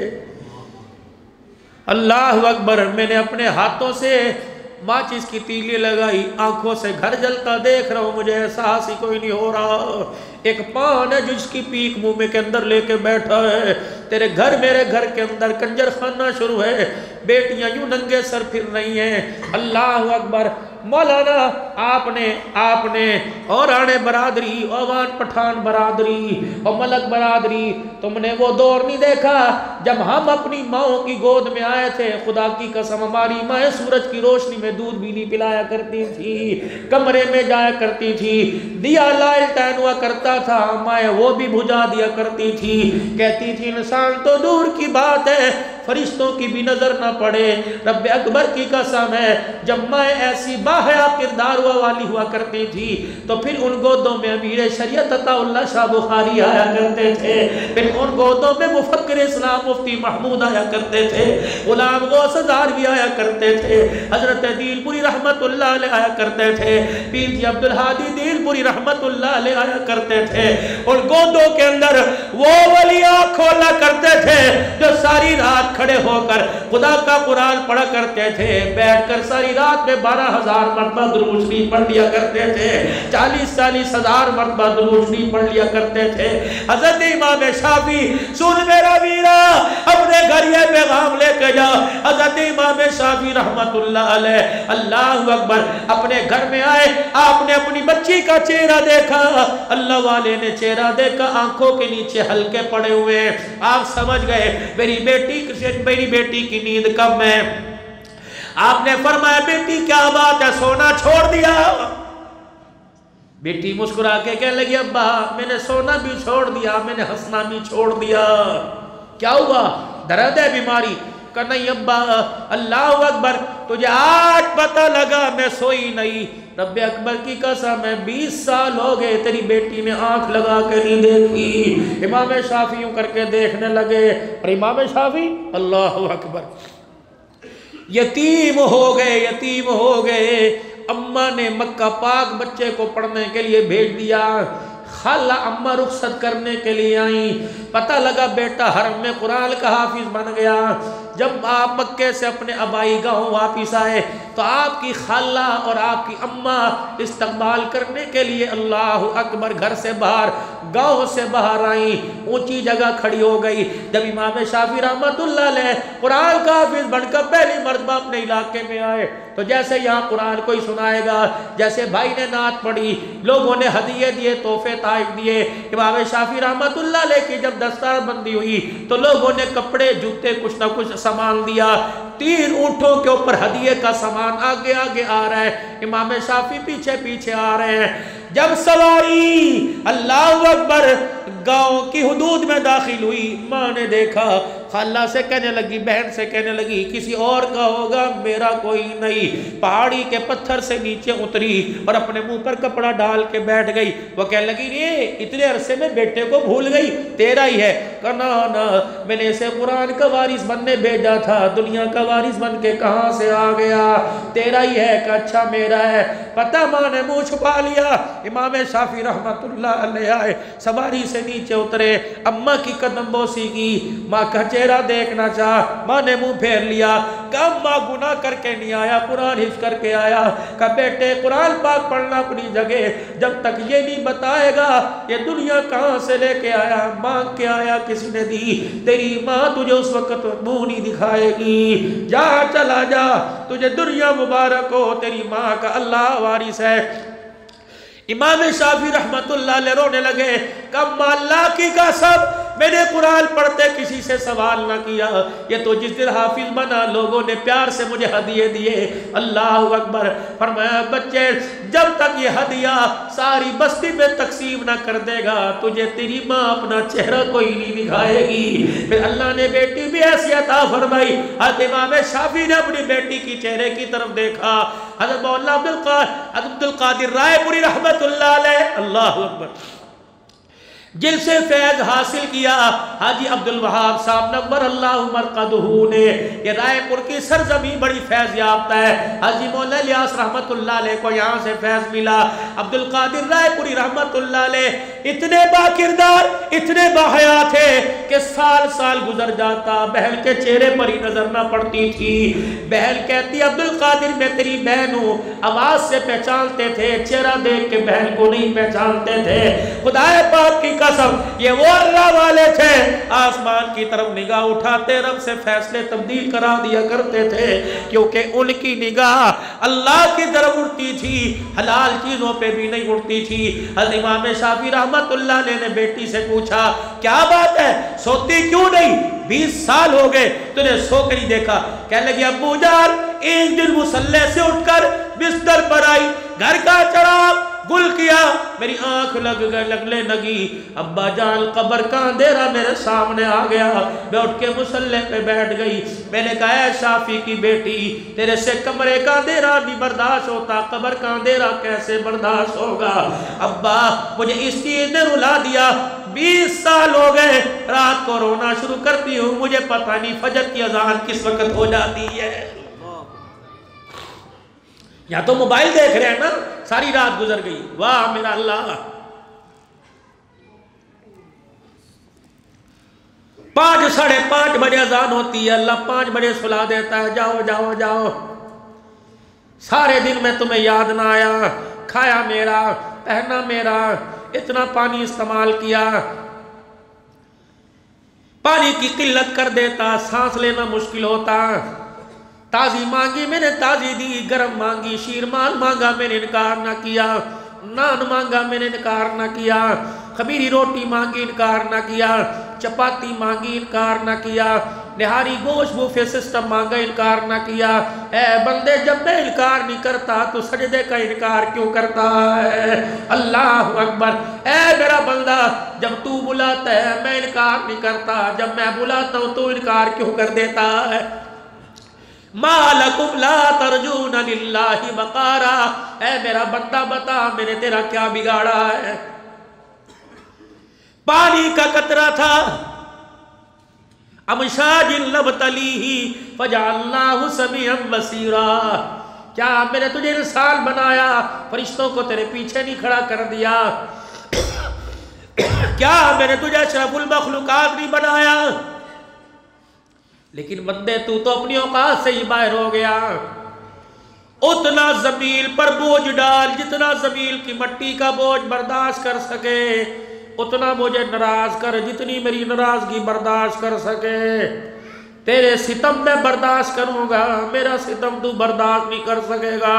اللہ اکبر، میں نے اپنے ہاتھوں سے ماچس کی تیلی لگائی، آنکھوں سے گھر جلتا دیکھ رہا ہوں، مجھے احساس ہی کوئی نہیں ہو رہا۔ ایک پان ہے جس کی پیک منہ میں کے اندر لے کے بیٹھا ہے، تیرے گھر میرے گھر کے اندر کنجر خانہ شروع ہے، بیٹیاں یوں ننگے سر پھر رہی ہیں۔ اللہ اکبر، مولانا آپ نے آپ نے اور آنے برادری، اوان پٹھان برادری اور ملک برادری، تم نے وہ دور نہیں دیکھا جب ہم اپنی ماؤں کی گود میں آئے تھے؟ خدا کی قسم ہماری مائیں سورج کی روشنی میں دودھ بھی نہیں پلایا کرتی تھی، کمرے میں جایا کرتی تھی، دیا لالٹین ہوا کرتا تھا، مائیں وہ بھی بجھا دیا کرتی تھی، کہتی تھی انسان تو دور کی بات ہے فرشتوں کی بھی نظر نہ پڑے، رب اکبر کی قسم ہے جب مائیں ایسی باحیا کردار ہوا والی ہوا کرتی تھی تو پھر ان گودوں میں امیر شریعت عطا اللہ شاہ بخاری آیا کرتے تھے، پھر ان گودوں میں مفکر اسلام مفتی محمود آیا کرتے تھے، غلام غوث ہزاروی آیا کرتے تھے، حضرت دین پوری رحمت اللہ علیہ آیا کرتے تھے، پیر جی عبدالہادی دین پوری رحمت اللہ علیہ آیا کرتے تھے، اور گودوں کے اندر وہ ولی آنکھ کھولا کرتے تھے جو ساری رات کھڑے ہو کر خدا کا قرآن پڑھا کرتے تھے، بیٹھ کر ساری رات میں بارہ ہزار مرتبہ درود شریف پڑھ لیا کرتے تھے، چالیس چالیس ہزار مرتبہ درود شریف پڑھ لیا کرتے تھے۔ حضرت امام شافعی سن میرا ویرا اپنے گھر یہ پیغام لے کے جا، حضرت امام شافعی رحمت اللہ علیہ اللہ اکبر اپنے گھر میں آئے، آپ نے اپنی بچی کا چہرہ دیکھا، اللہ والے نے چہرہ دیکھا، آنکھوں کے نیچے ہلکے پڑے ہوئے، آپ سمجھ گئے میری بیٹی میری بیٹی کی نیند کم ہے۔ آپ نے فرمایا بیٹی کیا بات ہے، سونا چھوڑ دیا؟ بیٹی مسکرا کے کہنے لگی ابا میں نے سونا بھی چھوڑ دیا، میں نے ہنسنا بھی چھوڑ دیا۔ کیا ہوا؟ درد ہے، بیماری؟ کہ نہیں ابا اللہ اکبر تجھے آج پتہ لگا میں سوئی نہیں، رب اکبر کی قسم میں بیس سال ہو گئے تیری بیٹی نے آنکھ لگا کے نہیں دیکھی۔ امام شافعی یوں کر کے دیکھنے لگے، اور امام شافعی اللہ اکبر یتیم ہو گئے یتیم ہو گئے اماں نے مکہ پاک بچے کو پڑھنے کے لیے بھیج دیا، خالہ اماں رخصت کرنے کے لیے آئیں، پتہ لگا بیٹا حرم میں قرآن کا حافظ بن گیا۔ جب آپ مکے سے اپنے آبائی گاؤں واپس آئے تو آپ کی خالہ اور آپ کی اماں استقبال کرنے کے لیے اللہ اکبر گھر سے باہر گاؤں سے باہر آئیں، اونچی جگہ کھڑی ہو گئی۔ جب امام شافعی رحمت اللہ علیہ قرآن کا حافظ بن کر پہلی مرتبہ اپنے علاقے میں آئے تو جیسے یہاں قرآن کوئی سنائے گا، جیسے بھائی نے نعت پڑھی، لوگوں نے ہدیے دیے، تحفے تحائف دیے، امام شافعی رحمت اللہ علیہ کی جب دستار بندی ہوئی تو لوگوں نے کپڑے جوتے کچھ نہ کچھ سامان دیا، تین اونٹوں کے اوپر ہدیے کا سامان آگے آگے آ رہا ہے، امام شافعی پیچھے پیچھے آ رہے ہیں۔ جب سواری اللہ اکبر گاؤں کی حدود میں داخل ہوئی، ماں نے دیکھا، خالہ سے کہنے لگی، بہن سے کہنے لگی کسی اور کا ہوگا میرا کوئی نہیں، پہاڑی کے پتھر سے نیچے اتری اور اپنے منہ پر کپڑا ڈال کے بیٹھ گئی۔ وہ کہنے لگی یہ اتنے عرصے میں بیٹے کو بھول گئی، تیرا ہی ہے؟ کہنا نا میں نے اسے قرآن کا وارث بننے بھیجا تھا، دنیا کا وارث بن کے کہاں سے آ گیا؟ تیرا ہی ہے؟ کہ اچھا میرا ہے۔ پتہ ماں نے منہ چھپا لیا۔ امام شافعی رحمت اللہ علیہ آئے، سواری سے نیچے اترے، اماں کی قدم بوسی کی، ماں کا چہرہ دیکھنا چاہ، ماں نے منہ پھیر لیا، کہ ماں گناہ کر کے نہیں آیا، قرآن حفظ کر کے آیا۔ کہ بیٹے قرآن پاک پڑھنا اپنی جگہ، جب تک یہ نہیں بتائے گا یہ دنیا کہاں سے لے کے آیا، مانگ کے آیا کسی نے دی، تیری ماں تجھے اس وقت منہ نہیں دکھائے گی، جا چلا جا، تجھے دنیا مبارک ہو، تیری ماں کا اللہ وارث ہے۔ امام شافعی رحمت اللہ علیہ رونے لگے، کم اللہ کی قسم میں نے قرآن پڑھتے کسی سے سوال نہ کیا، یہ تو جس دن حافظ بنا لوگوں نے پیار سے مجھے ہدیے دیے۔ اللہ اکبر۔ فرمایا بچے جب تک یہ ہدیہ ساری بستی میں تقسیم نہ کر دے گا تجھے تیری ماں اپنا چہرہ کوئی نہیں دکھائے گی۔ پھر اللہ نے بیٹی بھی ایسی عطا فرمائی، حضرت امام شافعی نے اپنی بیٹی کی چہرے کی طرف دیکھا، حضرت مولانا عبد القادر رائے پوری رحمت اللہ علیہ اللہ اکبر جن سے فیض حاصل کیا، حاجی عبدالوہاب صاحب نور اللہ مرقدہ نے، یہ رائے پور کی سرزمین بڑی فیض یافتہ ہے، حاجی مولانا الیاس رحمت اللہ علیہ کو یہاں سے فیض ملا، عبدالقادر رائے پوری رحمت اللہ علیہ اتنے با کردار اتنے باحیا تھے کہ سال سال گزر جاتا بہن کے چہرے پر ہی نظر نہ پڑتی تھی۔ بہن کہتی عبدالقادر میں تیری بہن ہوں، آواز سے پہچانتے تھے، چہرہ دیکھ کے بہن کو نہیں پہچانتے تھے۔ خدا پاک کی قسم یہ وہ اللہ والے تھے، آسمان کی طرف نگاہ اٹھاتے رب سے فیصلے تبدیل کرا دیا کرتے تھے، کیونکہ ان کی نگاہ اللہ کی طرف اٹھتی تھی، حلال چیزوں پہ بھی نہیں اٹھتی تھی۔ حضرت امام شافعی رحمت اللہ علیہ نے بیٹی سے پوچھا کیا بات ہے سوتی کیوں نہیں، بیس سال ہو گئے تو نے سو کر ہی دیکھا؟ کہنے لگی ابو جان ایک دن مصلی سے اٹھ کر بستر پر آئی، گھر کا چراغ گل کیا میری آنکھ لگ گئے لگنے لگی ابا جان قبر کا اندھیرا میرے سامنے آ گیا میں اٹھ کے مصلی پہ بیٹھ گئی میں نے کہا اے شافی کی بیٹی تیرے سے کمرے کا اندھیرا نہیں برداشت ہوتا قبر کا اندھیرا کیسے برداشت ہوگا ابا مجھے اس چیز نے رلا دیا بیس سال ہو گئے رات کو رونا شروع کرتی ہوں مجھے پتہ نہیں فجر کی اذان کس وقت ہو جاتی ہے یا تو موبائل دیکھ رہے ہیں نا ساری رات گزر گئی واہ میرا اللہ پانچ ساڑھے پانچ بجے اذان ہوتی ہے اللہ پانچ بجے سلا دیتا ہے جاؤ جاؤ جاؤ سارے دن میں تمہیں یاد نہ آیا کھایا میرا پہنا میرا اتنا پانی استعمال کیا پانی کی قلت کر دیتا سانس لینا مشکل ہوتا تازی مانگی میں نے تازی دی گرم مانگی شیرمال مانگا میں نے انکار نہ کیا نان مانگا میں نے انکار نہ کیا خمیری روٹی مانگی انکار نہ کیا چپاتی مانگی انکار نہ کیا نہاری گوشت بوفے سسٹم مانگا انکار نہ کیا اے بندے جب میں انکار نہیں کرتا تو سجدے کا انکار کیوں کرتا ہے اللہ اکبر اے میرا بندہ جب تو بلاتا ہے میں انکار نہیں کرتا جب میں بلاتا ہوں تو انکار کیوں کر دیتا ہے ما لکم لا ترجون للہ وقارا اے میرا بندہ بتا میں نے تیرا کیا بگاڑا ہے پانی کا قطرہ تھا امشاج لبتلیہی فجعلناہ سمیعا بصیرا کیا میں نے تجھے انسان بنایا فرشتوں کو تیرے پیچھے نہیں کھڑا کر دیا کیا میں نے تجھے اشرف المخلوقات نہیں بنایا لیکن بندے تو تو اپنی اوقات سے ہی باہر ہو گیا اتنا زمین پر بوجھ ڈال جتنا زمین کی مٹی کا بوجھ برداشت کر سکے اتنا مجھے ناراض کر جتنی میری ناراضگی برداشت کر سکے تیرے ستم میں برداشت کروں گا میرا ستم تو برداشت نہیں کر سکے گا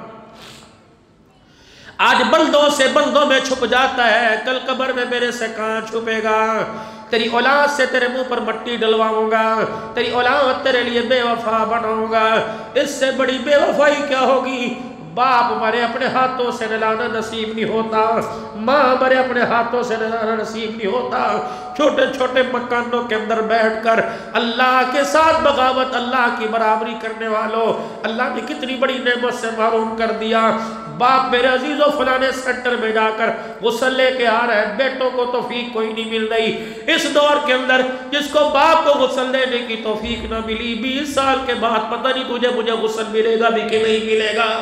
آج بندوں سے بندوں میں چھپ جاتا ہے کل قبر میں میرے سے کہاں چھپے گا تیری اولاد سے تیرے منہ پر مٹی ڈلواؤں گا تیری اولاد تیرے لیے بے وفا بناؤں گا اس سے بڑی بے وفائی کیا ہوگی باپ ہمارے اپنے ہاتھوں سے نلانا نصیب نہیں ہوتا ماں ہمارے اپنے ہاتھوں سے نلانا نصیب نہیں ہوتا چھوٹے چھوٹے مکانوں کے اندر بیٹھ کر اللہ کے ساتھ بغاوت اللہ کی برابری کرنے والوں اللہ نے کتنی بڑی نعمت سے محروم کر دیا باپ میرے عزیزوں فلانے سینٹر میں جا کر غسل لے کے آ رہے ہیں بیٹوں کو توفیق کوئی نہیں مل رہی اس دور کے اندر جس کو باپ کو غسل لینے کی توفیق نہ ملی بیس سال کے بعد پتہ نہیں تجھے مجھے غسل ملے گا بھی کہ نہیں ملے گا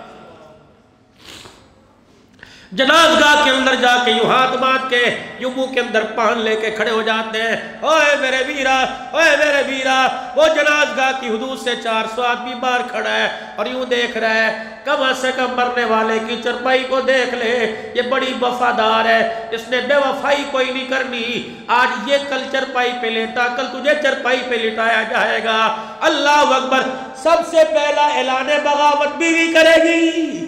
جنازگاہ کے اندر جا کے یوں ہاتھ باندھ کے یوں منہ کے اندر پان لے کے کھڑے ہو جاتے ہیں اوے میرے ویرا اوے میرے ویرا وہ جنازگاہ کی حدود سے چار سو آدمی باہر کھڑا ہے اور یوں دیکھ رہا ہے کم سے کم مرنے والے کی چرپائی کو دیکھ لے یہ بڑی وفادار ہے اس نے بے وفائی کوئی نہیں کرنی آج یہ کل چرپائی پہ لیٹا کل تجھے چرپائی پہ لٹایا جائے گا اللہ اکبر سب سے پہلا اعلان بغاوت بیوی کرے گی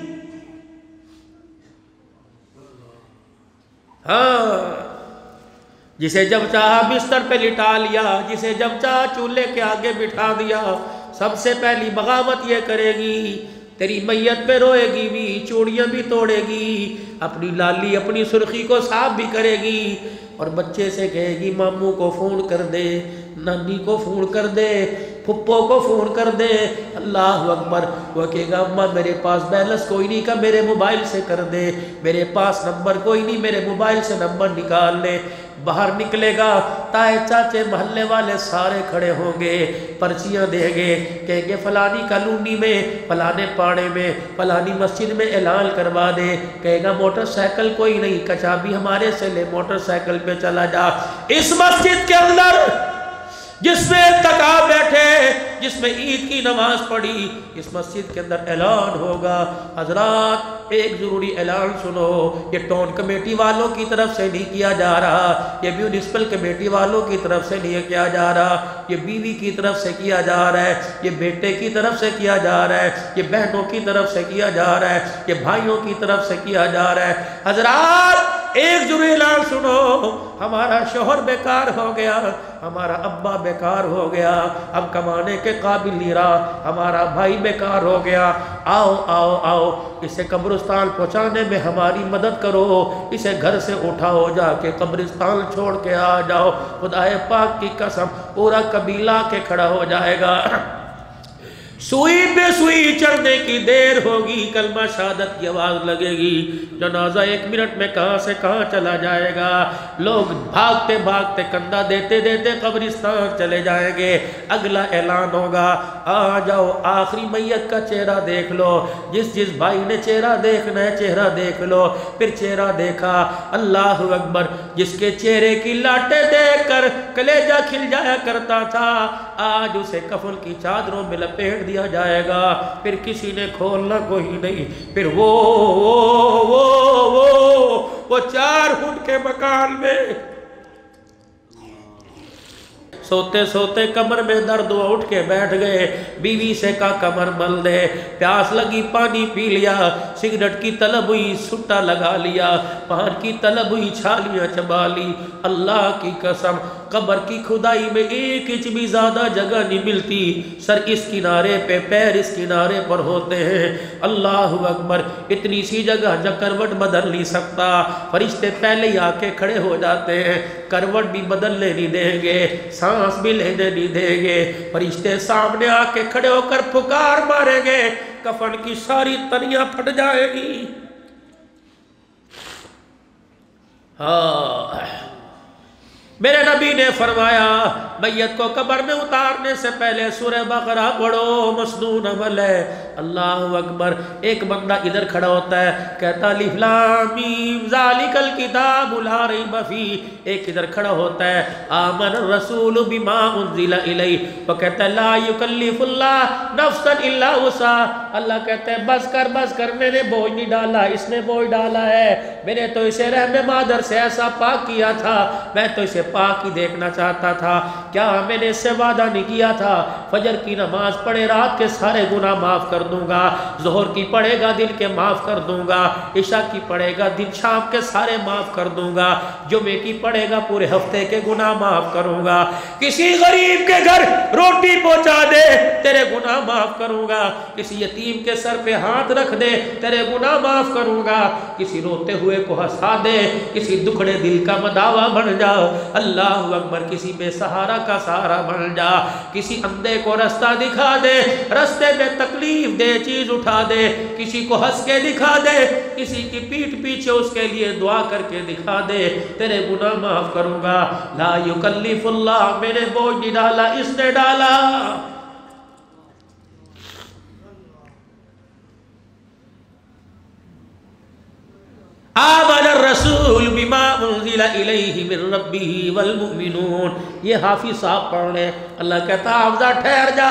ہاں جسے جب چاہا بستر پہ لٹا لیا جسے جب چاہا چولہے کے آگے بٹھا دیا سب سے پہلی بغاوت یہ کرے گی تیری میت پہ روئے گی بھی چوڑیاں بھی توڑے گی اپنی لالی اپنی سرخی کو صاف بھی کرے گی اور بچے سے کہے گی ماموں کو فون کر دے نانی کو فون کر دے پھپھو کو فون کر دے اللہ اکبر وہ کہے گا اماں میرے پاس بیلنس کوئی نہیں کا میرے موبائل سے کر دے میرے پاس نمبر کوئی نہیں میرے موبائل سے نمبر نکال لے باہر نکلے گا تائے چاچے محلے والے سارے کھڑے ہوں گے پرچیاں دیں گے کہیں گے فلانی کالونی میں فلانے پاڑے میں فلانی مسجد میں اعلان کروا دے کہے گا موٹر سائیکل کوئی نہیں کچابی ہمارے سے لے موٹر سائیکل پہ چلا جا اس مسجد کے اندر جس میں تکا بیٹھے جس میں عید کی نماز پڑھی اس مسجد کے اندر اعلان ہوگا حضرات ایک ضروری اعلان سنو یہ ٹون کمیٹی والوں کی طرف سے نہیں کیا جا رہا یہ میونسپل کمیٹی والوں کی طرف سے نہیں کیا جا رہا یہ بیوی کی طرف سے کیا جا رہا ہے یہ بیٹے کی طرف سے کیا جا رہا ہے یہ بہنوں کی طرف سے کیا جا رہا ہے یہ بھائیوں کی طرف سے کیا جا رہا ہے حضرات ایک ضرور اعلان سنو، ہمارا شوہر بیکار ہو گیا، ہمارا ابا بیکار ہو گیا، اب کمانے کے قابل نہیں رہا، ہمارا بھائی بیکار ہو گیا، آؤ آؤ آؤ اسے قبرستان پہنچانے میں ہماری مدد کرو، اسے گھر سے اٹھاؤ، جا کے قبرستان چھوڑ کے آ جاؤ۔ خدا پاک کی قسم پورا قبیلہ کے کھڑا ہو جائے گا، سوئی بے سوئی چڑھنے کی دیر ہوگی، کلمہ شہادت کی آواز لگے گی، جنازہ ایک منٹ میں کہاں سے کہاں چلا جائے گا، لوگ بھاگتے بھاگتے کندھا دیتے دیتے قبرستان چلے جائیں گے، اگلا اعلان ہوگا، آ جاؤ آخری میت کا چہرہ دیکھ لو، جس جس بھائی نے چہرہ دیکھنا ہے چہرہ دیکھ لو، پھر چہرہ دیکھا، اللہ اکبر، جس کے چہرے کی لاٹیں دیکھ کر کلیجہ کھل جایا کرتا تھا، آج اسے کفن کی چادروں میں لپیٹ دیا جائے گا، پھر کسی نے کھولنا کوئی نہیں، پھر وہ وہ وہ وہ وہ چار فٹ کے مکان میں سوتے سوتے کمر میں درد ہوا، اٹھ کے بیٹھ گئے، بیوی سے کہا کمر مل دے، پیاس لگی پانی پی لیا، سگریٹ کی طلب ہوئی سٹا لگا لیا، پان کی طلب ہوئی چھالیاں چبا لی، اللہ کی قسم قبر کی کھدائی میں ایک انچ بھی زیادہ جگہ نہیں ملتی، سر اس کنارے پہ پیر اس کنارے پر ہوتے ہیں، اللہ اکبر، اتنی سی جگہ جا کروٹ بدل نہیں سکتا، فرشتے پہلے ہی آ کے کھڑے ہو جاتے ہیں، کروٹ بھی بدلنے نہیں دیں گے، سانس بھی لینے نہیں دیں گے، فرشتے سامنے آ کے کھڑے ہو کر پکار ماریں گے، کفن کی ساری تنیاں پھٹ جائے گی۔ ہاں میرے نبی نے فرمایا میت کو قبر میں اتارنے سے پہلے سورہ بقرہ پڑھو، مسنون عمل ہے، اللہ اکبر۔ ایک بندہ ادھر کھڑا ہوتا ہے کہتا الف لام میم ذالک الکتاب لا ریب فیہ، ایک ادھر کھڑا ہوتا ہے آمن الرسول بما انزل الیہ، وہ کہتا ہے لا یکلف اللہ نفسا الا وسعہا، اللہ کہتا ہے بس کر بس کر، میں نے بوجھ نہیں ڈالا، اس نے بوجھ ڈالا ہے، میں نے تو اسے رحم مادر سے ایسا پاک کیا تھا، میں تو اسے پاک ہی دیکھنا چاہتا تھا، کیا میں نے اس سے وعدہ نہیں کیا تھا فجر کی نماز پڑھے رات کے سارے گناہ معاف کر دوں گا، ظہر کی پڑھے گا دن کے معاف کر دوں گا، عشاء کی پڑھے گا دن شام کے سارے معاف کر دوں گا، جمعے کی پڑھے گا پورے ہفتے کے گناہ معاف کروں گا، کسی غریب کے گھر روٹی پہنچا دے تیرے گناہ معاف کروں گا، کسی یتیم کے سر پہ ہاتھ رکھ دے تیرے گناہ معاف کروں گا، کسی روتے ہوئے کو ہنسا دے، کسی دکھڑے دل کا مداوا بن جا، اللہ اکبر، کسی بے سہارا کا سہارا بن جا، کسی اندھے کو رستہ دکھا دے، رستے میں تکلیف دے چیز اٹھا دے، کسی کو ہنس کے دکھا دے، کسی کی پیٹھ پیچھے اس کے لیے دعا کر کے دکھا دے، تیرے گناہ معاف کروں گا، لا یکلف اللہ، میں نے بوجھ نہیں ڈالا، اس نے ڈالا۔ آمن الرسول بما انزل الیہ من ربہ والمؤمنون، یہ حافظ صاحب پڑھ رہے، اللہ کہتا حافظہ ٹھہر جا،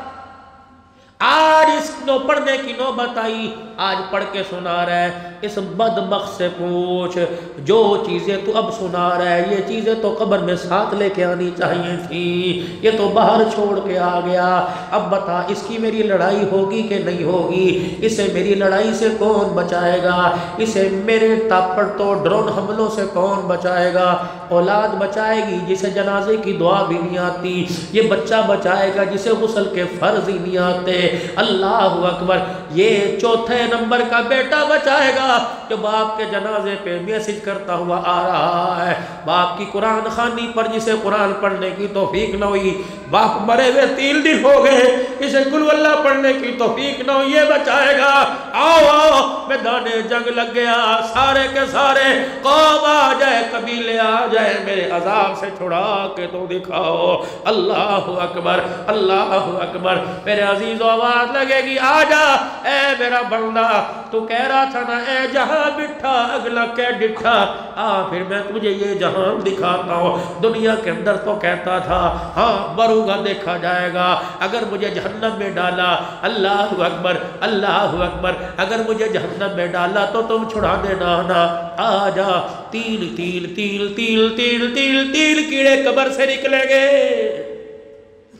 آج اس نو پڑھنے کی نوبت آئی، آج پڑھ کے سنا رہا ہے، اس بدبخت سے پوچھ جو چیزیں تو اب سنا رہا ہے یہ چیزیں تو قبر میں ساتھ لے کے آنی چاہیے تھی، یہ تو باہر چھوڑ کے آ گیا، اب بتا اس کی میری لڑائی ہوگی کہ نہیں ہوگی، اسے میری لڑائی سے کون بچائے گا، اسے میرے تاپڑ تو ڈرون حملوں سے کون بچائے گا، اولاد بچائے گی جسے جنازے کی دعا بھی نہیں آتی، یہ بچہ بچائے گا جسے غسل کے فرض ہی نہیں آتے، اللہ اکبر، یہ چوتھے نمبر کا بیٹا بچائے گا جو باپ کے جنازے پہ میسج کرتا ہوا آ رہا ہے، باپ کی قرآن خوانی پر جسے قرآن پڑھنے کی توفیق نہ ہوئی، باپ مرے ہوئے تین دن ہو گئے اسے قل واللہ پڑھنے کی توفیق نہ ہوئی، یہ بچائے گا، آؤ آؤ میدان جنگ لگ گیا، سارے کے سارے قوم آ جائے، قبیلے آ جائے، میرے عذاب سے چھڑا کے تو دکھاؤ، اللہ اکبر اللہ اکبر، میرے عزیز و آواز لگے گی آ جا اے میرا بندہ، تو کہہ رہا تھا نا اے جہاں بٹھا اگلا کہ ڈٹھا، آ پھر میں تجھے یہ جہان دکھاتا ہوں، دنیا کے اندر تو کہتا تھا ہاں مروں گا دیکھا جائے گا، اگر مجھے جہنم میں ڈالا، اللہ اکبر اللہ اکبر، اگر مجھے جہنم میں ڈالا تو تم چھڑا دینا نا، آ جا، تین تین تین تین تین تین تین کیڑے قبر سے نکلیں گے،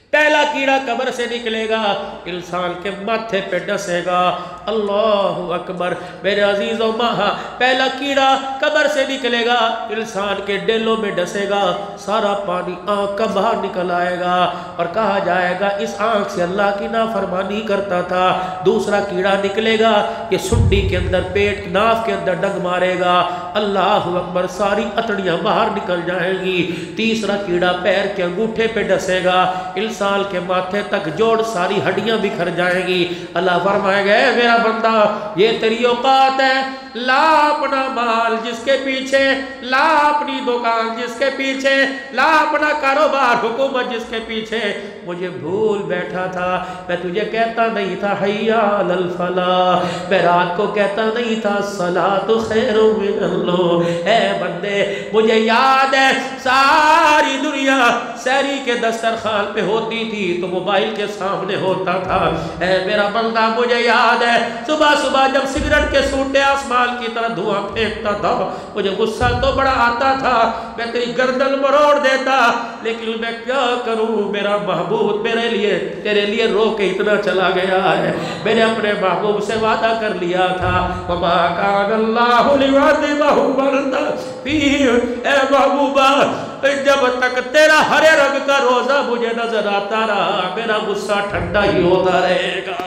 پہلا کیڑا قبر سے نکلے گا، انسان کے ماتھے پہ ڈسے گا۔ اللہ اکبر میرے عزیز و ماہا، پہلا کیڑا قبر سے نکلے گا، انسان کے ڈیلوں میں ڈسے گا، سارا پانی آنکھ کا باہر نکل آئے گا اور کہا جائے گا اس آنکھ سے اللہ کی نافرمانی کرتا تھا۔ دوسرا کیڑا نکلے گا، یہ سنڈی کے اندر، پیٹ ناف کے اندر ڈنگ مارے گا، اللہ اکبر ساری اتڑیاں باہر نکل جائیں گی۔ تیسرا کیڑا پیر کے انگوٹھے پہ ڈسے گا، انسان کے ماتھے تک جوڑ ساری ہڈیاں بکھر جائیں گی۔ اللہ فرمائے گا اے میرا بندہ یہ تیری اوقات ہے، لا اپنا مال جس کے پیچھے، لا اپنی دکان جس کے پیچھے، لا اپنا کاروبار حکومت جس کے پیچھے، مجھے بھول بیٹھا تھا، میں تجھے کہتا نہیں تھا حی علی الفلاح، میں رات کو کہتا نہیں تھا الصلاۃ خیر من النوم۔ اے بندے مجھے یاد ہے ساری دنیا سحری کے دسترخوان پہ ہوتی تھی تو موبائل کے سامنے ہوتا تھا۔ اے میرا بندہ مجھے یاد ہے صبح صبح جب سگریٹ کے سوٹے آسمان کی طرح دھواں پھینکتا تھا، مجھے غصہ تو بڑا آتا تھا، میں تیری گردن مروڑ دیتا، لیکن میں کیا کروں، میرا محبوب میرے لیے تیرے لیے رو کے اتنا چلا گیا ہے۔ میں نے اپنے محبوب سے وعدہ کر لیا تھا وما کان اللہ لیعذبہم وانت فیہم، اے محبوبہ جب تک تیرا ہرے رنگ کا روزہ مجھے نظر آتا رہا میرا غصہ ٹھنڈا ہی ہوتا رہے گا۔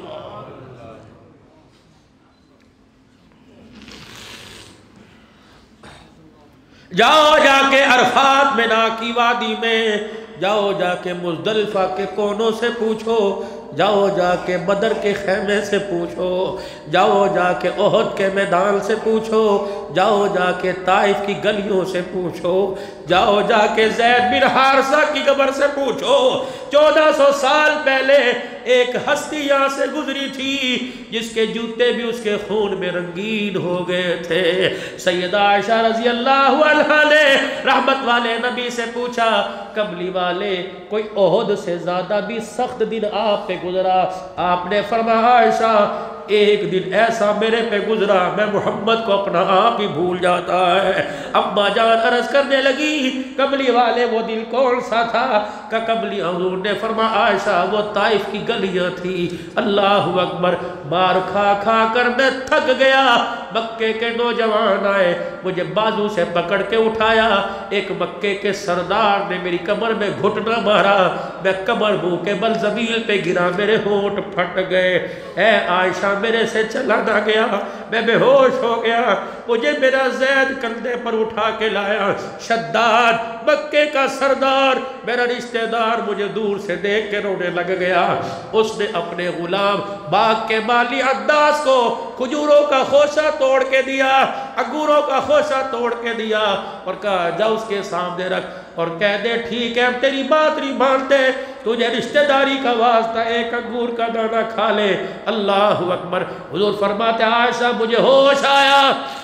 جاؤ جا کے عرفات مینا کی وادی میں، جاؤ جا کے مزدلفہ کے کونوں سے پوچھو، جاؤ جا کے بدر کے خیمے سے پوچھو، جاؤ جا کے احد کے میدان سے پوچھو، جاؤ جا کے طائف کی گلیوں سے پوچھو، جاؤ جا کے زید بن حارثہ کی قبر سے پوچھو۔ چودہ سو سال پہلے ایک ہستی یہاں سے گزری تھی جس کے جوتے بھی اس کے خون میں رنگین ہو گئے تھے۔ سیدہ عائشہ رضی اللہ عنہا نے رحمت والے نبی سے پوچھا قبلی والے کوئی احد سے زیادہ بھی سخت دن آپ پہ گزرا؟ آپ نے فرمایا عائشہ ایک دن ایسا میرے پہ گزرا میں محمد کو اپنا آپ ہی بھول جاتا ہے۔ اماں جان عرض کرنے لگی قبلی والے وہ دل کون سا تھا؟ کہ قبلی حضور نے فرمایا عائشہ وہ طائف کی گلیاں تھی۔ اللہ اکبر، مار کھا کھا کر میں تھک گیا، مکے کے نوجوان آئے مجھے بازو سے پکڑ کے اٹھایا، ایک مکے کے سردار نے میری کمر میں گھٹنا مارا، میں کمر منہ کے بل زمین پہ گرا، میرے ہونٹ پھٹ گئے۔ اے عائشہ میرے سے چلا نہ گیا، میں بے ہوش ہو گیا، مجھے میرا زید کندھے پر اٹھا کے لایا۔ شداد مکے کا سردار میرا رشتہ دار مجھے دور سے دیکھ کے رونے لگ گیا۔ اس نے اپنے غلام باغ کے مالی عداس کو کھجوروں کا خوشہ توڑ کے دیا، انگوروں کا خوشہ توڑ کے دیا اور کہا جا اس کے سامنے رکھ اور کہہ دے ٹھیک ہے ہم تیری بات نہیں مانتے، تجھے رشتہ داری کا واسطہ ایک انگور کا دانہ کھا لے۔ اللہ اکبر، حضور فرماتے عائشہ مجھے ہوش آیا،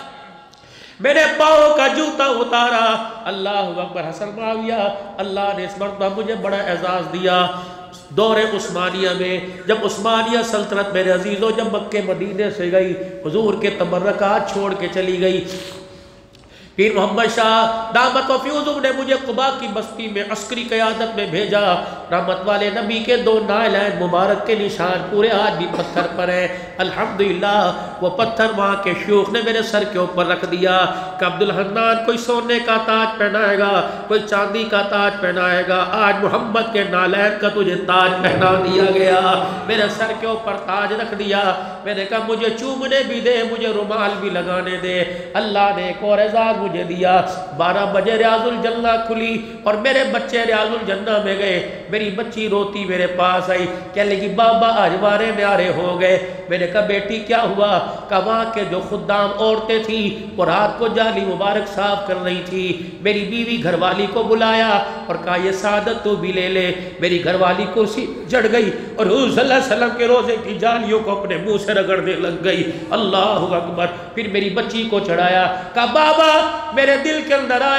میں نے پاؤں کا جوتا اتارا۔ اللہ اکبر، حسن معاویہ اللہ نے اس مرتبہ مجھے بڑا اعزاز دیا۔ دور عثمانیہ میں جب عثمانیہ سلطنت میرے عزیزوں جب مکے مدینے سے گئی، حضور کے تبرکات چھوڑ کے چلی گئی، پیر محمد شاہ دامت و فیوزم نے مجھے قبا کی بستی میں عسکری قیادت میں بھیجا۔ رحمت والے نبی کے دو نائلین مبارک کے نشان پورے آج بھی پتھر پر ہیں۔ الحمدللہ وہ پتھر وہاں کے شیوخ نے میرے سر کے اوپر رکھ دیا کہ عبدالحنان کوئی سونے کا تاج پہنائے گا، کوئی چاندی کا تاج پہنائے گا، آج محمد کے نائلین کا تجھے تاج پہنا دیا گیا۔ میرے سر کے اوپر تاج رکھ دیا، میں نے کہا مجھے چومنے بھی دے، مجھے رومال بھی لگانے دے۔ اللہ نے ایک اور اعزاز مجھے دیا، بارہ بجے ریاض الجنہ کھلی اور میرے بچے ریاض الجنہ میں گئے۔ میری بچی روتی میرے پاس آئی، کہنے لگی بابا آج بارے نیارے ہو گئے۔ میں نے کہا بیٹی کیا ہوا؟ کہ وہاں کے جو خدام عورتیں تھیں وہ رات کو جالی مبارک صاف کر رہی تھی، میری بیوی گھر والی کو بلایا اور کہا یہ سعادت تو بھی لے لے۔ میری گھر والی کرسی چڑھ گئی اور حضور صلی اللہ علیہ وسلم کے روزے کی جالیوں کو اپنے منہ سے رگڑنے لگ گئی۔ اللہ اکبر، پھر میری بچی کو چڑھایا، کہا بابا میرے دل کے اندر آیا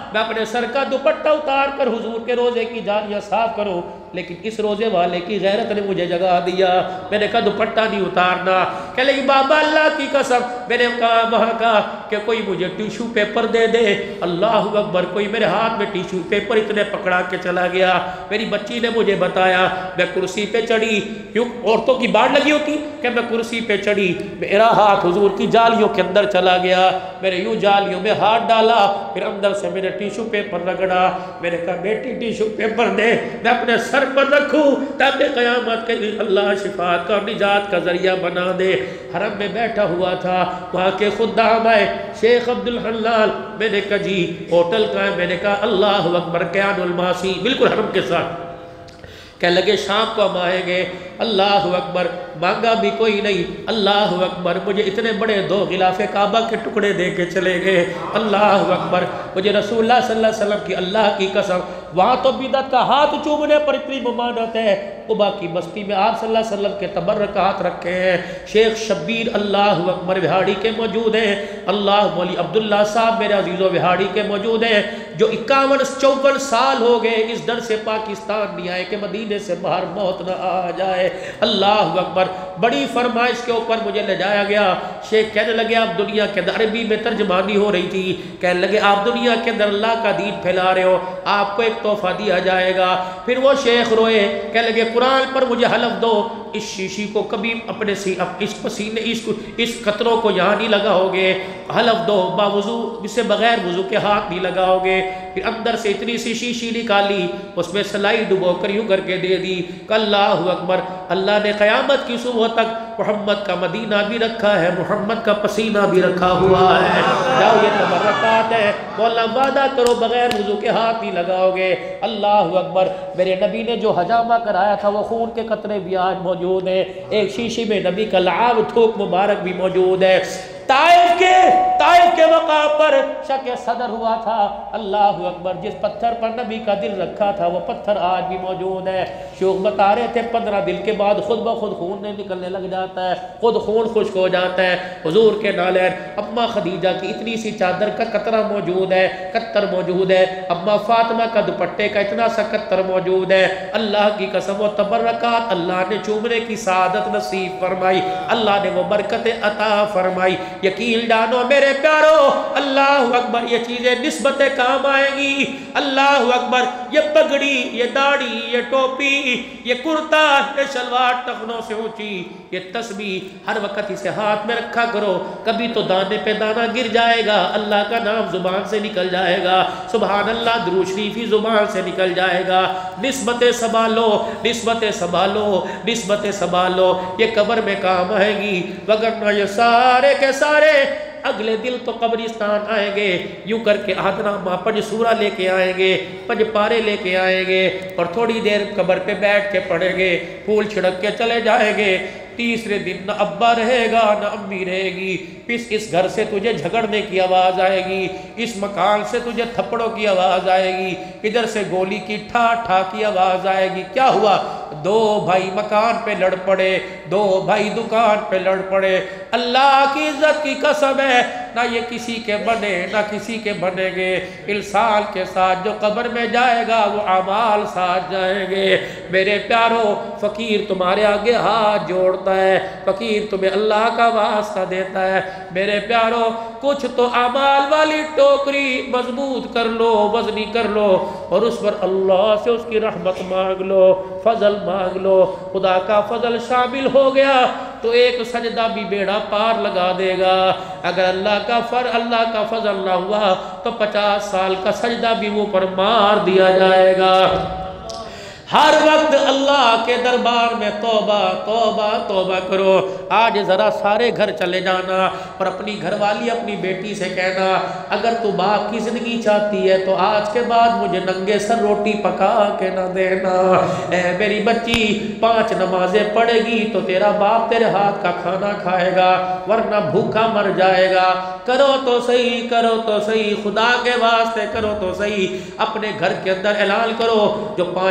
میں اپنے سر کا دوپٹہ اتار کر حضور کے روزے کی جالیاں صاف کروں، لیکن اس روزے والے کی غیرت نے مجھے جگا دیا، میں نے کہا دوپٹہ نہیں اتارنا۔ کہہ لگی بابا اللہ کی قسم، میں نے کہا وہاں کہا کہ کوئی مجھے ٹیشو پیپر دے دے۔ اللہ اکبر، کوئی میرے ہاتھ میں ٹیشو پیپر اتنے پکڑا کے چلا گیا۔ میری بچی نے مجھے بتایا، میں کرسی پہ چڑھی، کیوں عورتوں کی باڑ لگی ہوتی کہ میں کرسی پہ چڑھی، میرا ہاتھ حضور کی جالیوں کے اندر چلا گیا، میں نے یوں جالیوں میں ہاتھ ڈالا، پھر اندر سے میں نے ٹیشو پیپر رگڑا۔ میں نے کہا بیٹی ٹیشو پیپر دے، میں اپنے سر پر رکھوں تاکہ قیامت کے دن اللہ شفاعت کا اور نجات کا ذریعہ بنا دے۔ حرم میں بیٹھا ہوا تھا، وہاں کے خدام آئے، شیخ عبد الحلال، میں نے کہا جی ہوٹل کا ہے، میں نے کہا اللہ اکبر، کیان الماسی، بالکل حرم کے ساتھ۔ کہنے لگے شام کو ہم آئیں گے، اللہ اکبر، مانگا بھی کوئی نہیں، اللہ اکبر، مجھے اتنے بڑے دو غلاف کعبہ کے ٹکڑے دے کے چلے گئے، اللہ اکبر، مجھے رسول اللہ صلی اللہ علیہ وسلم کی اللہ کی قسم، وہاں تو بدعت کا ہاتھ چومنے پر اتنی ممانعت ہے، قبا کی بستی میں آپ صلی اللہ علیہ وسلم کے تبرکات رکھے ہیں، شیخ شبیر اللہ اکبر وہاڑی کے موجود ہیں، اللہ مولی عبداللہ صاحب میرے عزیز و وہاڑی کے موجود ہیں، جو اکاون چوون سال ہو گئے اس ڈر سے پاکستان نہیں آئے کہ مدینے سے باہر موت نہ آ جائے، اللہ اکبر، بڑی فرمائش کے اوپر مجھے لے جایا گیا۔ شیخ کہنے لگے آپ دنیا کے اندر، عربی میں ترجمانی ہو رہی تھی، کہنے لگے آپ دنیا کے اندر اللہ کا دین پھیلا رہے ہو، آپ کو ایک تحفہ دیا جائے گا۔ پھر وہ شیخ روئے، کہنے لگے قرآن پر مجھے حلف دو اس شیشی کو کبھی اپنے سی اس پسینے اس اس قطروں کو یہاں نہیں لگاؤ گے، حلف دو باوضو اس سے بغیر وضو کے ہاتھ نہیں لگاؤ گے۔ پھر اندر سے اتنی سی شیشی نکالی، اس میں سلائی ڈبو کر یوں کر کے دے دی کہ اللہ اکبر، اللہ نے قیامت کی صبح تک محمد کا مدینہ بھی رکھا ہے، محمد کا پسینہ بھی رکھا ہوا ہے، جاؤ یہ تبرکات ہے، مولا وعدہ کرو بغیر وضو کے ہاتھ نہیں لگاؤ گے، اللہ اکبر۔ میرے نبی نے جو حجامہ کرایا تھا وہ خون کے قطرے بھی آج موجود ہیں، ایک شیشی میں نبی کا لعاب تھوک مبارک بھی موجود ہے۔ طائف کے طائف کے مقام پر شک صدر ہوا تھا، اللہ اکبر، جس پتھر پر نبی کا دل رکھا تھا وہ پتھر آج بھی موجود ہے۔ شیخ بتا رہے تھے پندرہ دن کے بعد خود بخود خون نکلنے لگ جاتا ہے، خود خون خشک ہو جاتا ہے۔ حضور کے نالین اماں خدیجہ کی اتنی سی چادر کا قطرہ موجود ہے، قطر موجود ہے، اماں فاطمہ کا دوپٹے کا اتنا سا قطر موجود ہے۔ اللہ کی قسم و تبرکات، اللہ نے چومنے کی سعادت نصیب فرمائی، اللہ نے وہ برکت عطا فرمائی۔ یقین جانو میرے پیارو، اللہ اکبر، یہ چیزیں نسبت کام آئیں گی، اللہ اکبر، یہ پگڑی، یہ داڑھی، یہ ٹوپی، یہ کرتا، یہ شلوار ٹخنوں سے اونچی، یہ تسبیح ہر وقت اسے ہاتھ میں رکھا کرو، کبھی تو دانے پہ دانہ گر جائے گا، اللہ کا نام زبان سے نکل جائے گا، سبحان اللہ درود شریف زبان سے نکل جائے گا۔ نسبتیں سنبھالو، نسبتیں سنبھالو، نسبتیں سنبھالو، یہ قبر میں کام آئے گی، وگرنہ یہ سارے کے سارے اگلے دل تو قبرستان آئیں گے، یوں کر کے آدھنامہ پنج سورہ لے کے آئیں گے، پنج پارے لے کے آئیں گے، اور تھوڑی دیر قبر پہ بیٹھ کے پڑھیں گے، پھول چھڑک کے چلے جائیں گے۔ تیسرے دن نہ ابا رہے گا نہ امی رہے گی، پس اس گھر سے تجھے جھگڑنے کی آواز آئے گی، اس مکان سے تجھے تھپڑوں کی آواز آئے گی، ادھر سے گولی کی ٹھا ٹھا کی آواز آئے گی۔ کیا ہوا؟ دو بھائی مکان پہ لڑ پڑے، دو بھائی دکان پہ لڑ پڑے۔ اللہ کی عزت کی قسم ہے، نہ یہ کسی کے بنے نہ کسی کے بنیں گے، انسان کے ساتھ جو قبر میں جائے گا وہ اعمال ساتھ جائیں گے۔ میرے پیارو، فقیر تمہارے آگے ہاتھ جوڑتا ہے، فقیر تمہیں اللہ کا واسطہ دیتا ہے۔ میرے پیارو، کچھ تو اعمال والی ٹوکری مضبوط کر لو، وزنی کر لو، اور اس پر اللہ سے اس کی رحمت مانگ لو، فضل مانگ لو۔ خدا کا فضل شامل ہو گیا تو ایک سجدہ بھی بیڑا پار لگا دے گا۔ اگر اللہ کا فر اللہ کا فضل نہ ہوا تو پچاس سال کا سجدہ بھی وہ پر مار دیا جائے گا۔ ہر وقت اللہ کے دربار میں توبہ توبہ توبہ کرو۔ آج ذرا سارے گھر چلے جانا اور اپنی گھر والی اپنی بیٹی سے کہنا، اگر تو باپ کی زندگی چاہتی ہے تو آج کے بعد مجھے ننگے سر روٹی پکا کے نہ دینا۔ اے میری بچی، پانچ نمازیں پڑھے گی تو تیرا باپ تیرے ہاتھ کا کھانا کھائے گا، ورنہ بھوکا مر جائے گا۔ کرو تو صحیح، کرو تو صحیح، خدا کے واسطے کرو تو صحیح۔ اپنے گھر کے اندر اعلان کرو، جو پانچ نمازیں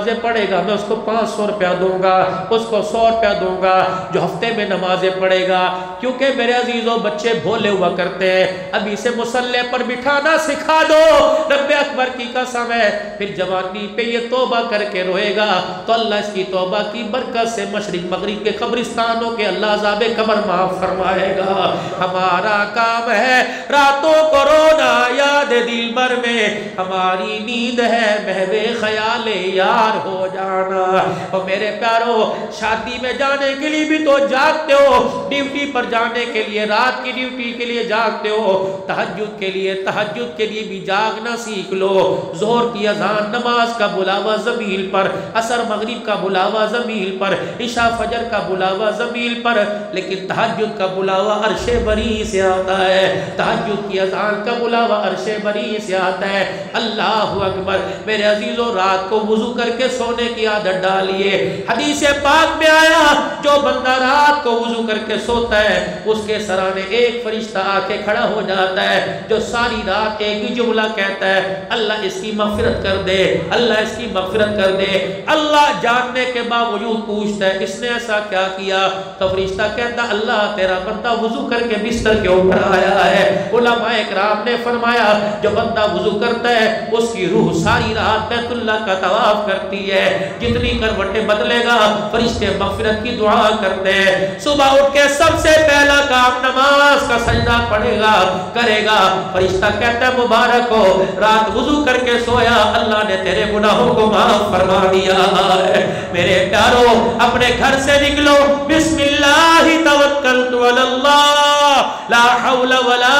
نمازیں پڑھے گا میں اس کو پانچ سو روپیہ دوں گا، اس کو سو روپیہ دوں گا جو ہفتے میں نمازیں پڑھے گا۔ کیونکہ میرے عزیزوں بچے بھولے ہوا کرتے ہیں، ابھی سے مصلی پر بٹھانا سکھا دو، رب اکبر کی قسم ہے پھر جوانی پہ یہ توبہ کر کے روئے گا تو اللہ اس کی توبہ کی برکت سے مشرق مغرب کے قبرستانوں کے اللہ عذاب قبر معاف فرمائے گا۔ ہمارا کام ہے راتوں کو رونا یاد دل بھر میں، ہماری نیند ہے محو خیال یار ہو جانا۔ اور میرے پیارو شادی میں جانے کے لیے بھی تو جاگتے ہو، ڈیوٹی پر جانے کے لیے رات کی ڈیوٹی کے لیے جاگتے ہو، تہجد کے لیے تہجد کے لیے بھی جاگنا سیکھ لو۔ ظہر کی اذان نماز کا بلاوا زمین پر، عصر مغرب کا بلاوا زمین پر، عشاء فجر کا بلاوا زمین پر، لیکن تہجد کا بلاوا عرش بری سے آتا ہے، تہجد کی اذان کا بلاوا عرش بری سے آتا ہے۔ اللہ اکبر میرے عزیزوں رات کو وضو کر کے سونے کی عادت ڈالیے۔ حدیث پاک میں آیا جو بندہ رات کو وضو کر کے سوتا ہے اس کے سرانے ایک فرشتہ آ کے کھڑا ہو جاتا ہے جو ساری رات ایک ہی جملہ کہتا ہے، اللہ اس کی مغفرت کر دے، اللہ اس کی مغفرت کر دے۔ اللہ جاننے کے باوجود پوچھتا ہے اس نے ایسا کیا کیا؟ تو فرشتہ کہتا ہے اللہ تیرا بندہ وضو کر کے بستر کے اوپر آیا ہے۔ علماء اکرام نے فرمایا جو بندہ وضو کرتا ہے اس کی روح ساری رات بیت اللہ کا طواف کرتی ہے، جتنی کروٹیں بدلے گا فرشتے مغفرت کی دعا کرتے ہیں۔ صبح اٹھ کے سب سے پہلا کام نماز کا سجدہ پڑھے گا کرے گا، فرشتہ کہتا ہے مبارک ہو رات وضو کر کے سویا، اللہ نے تیرے گناہوں کو معاف فرما دیا ہے۔ میرے پیارو اپنے گھر سے نکلو بسم اللہ توکلت علی اللہ لا حول ولا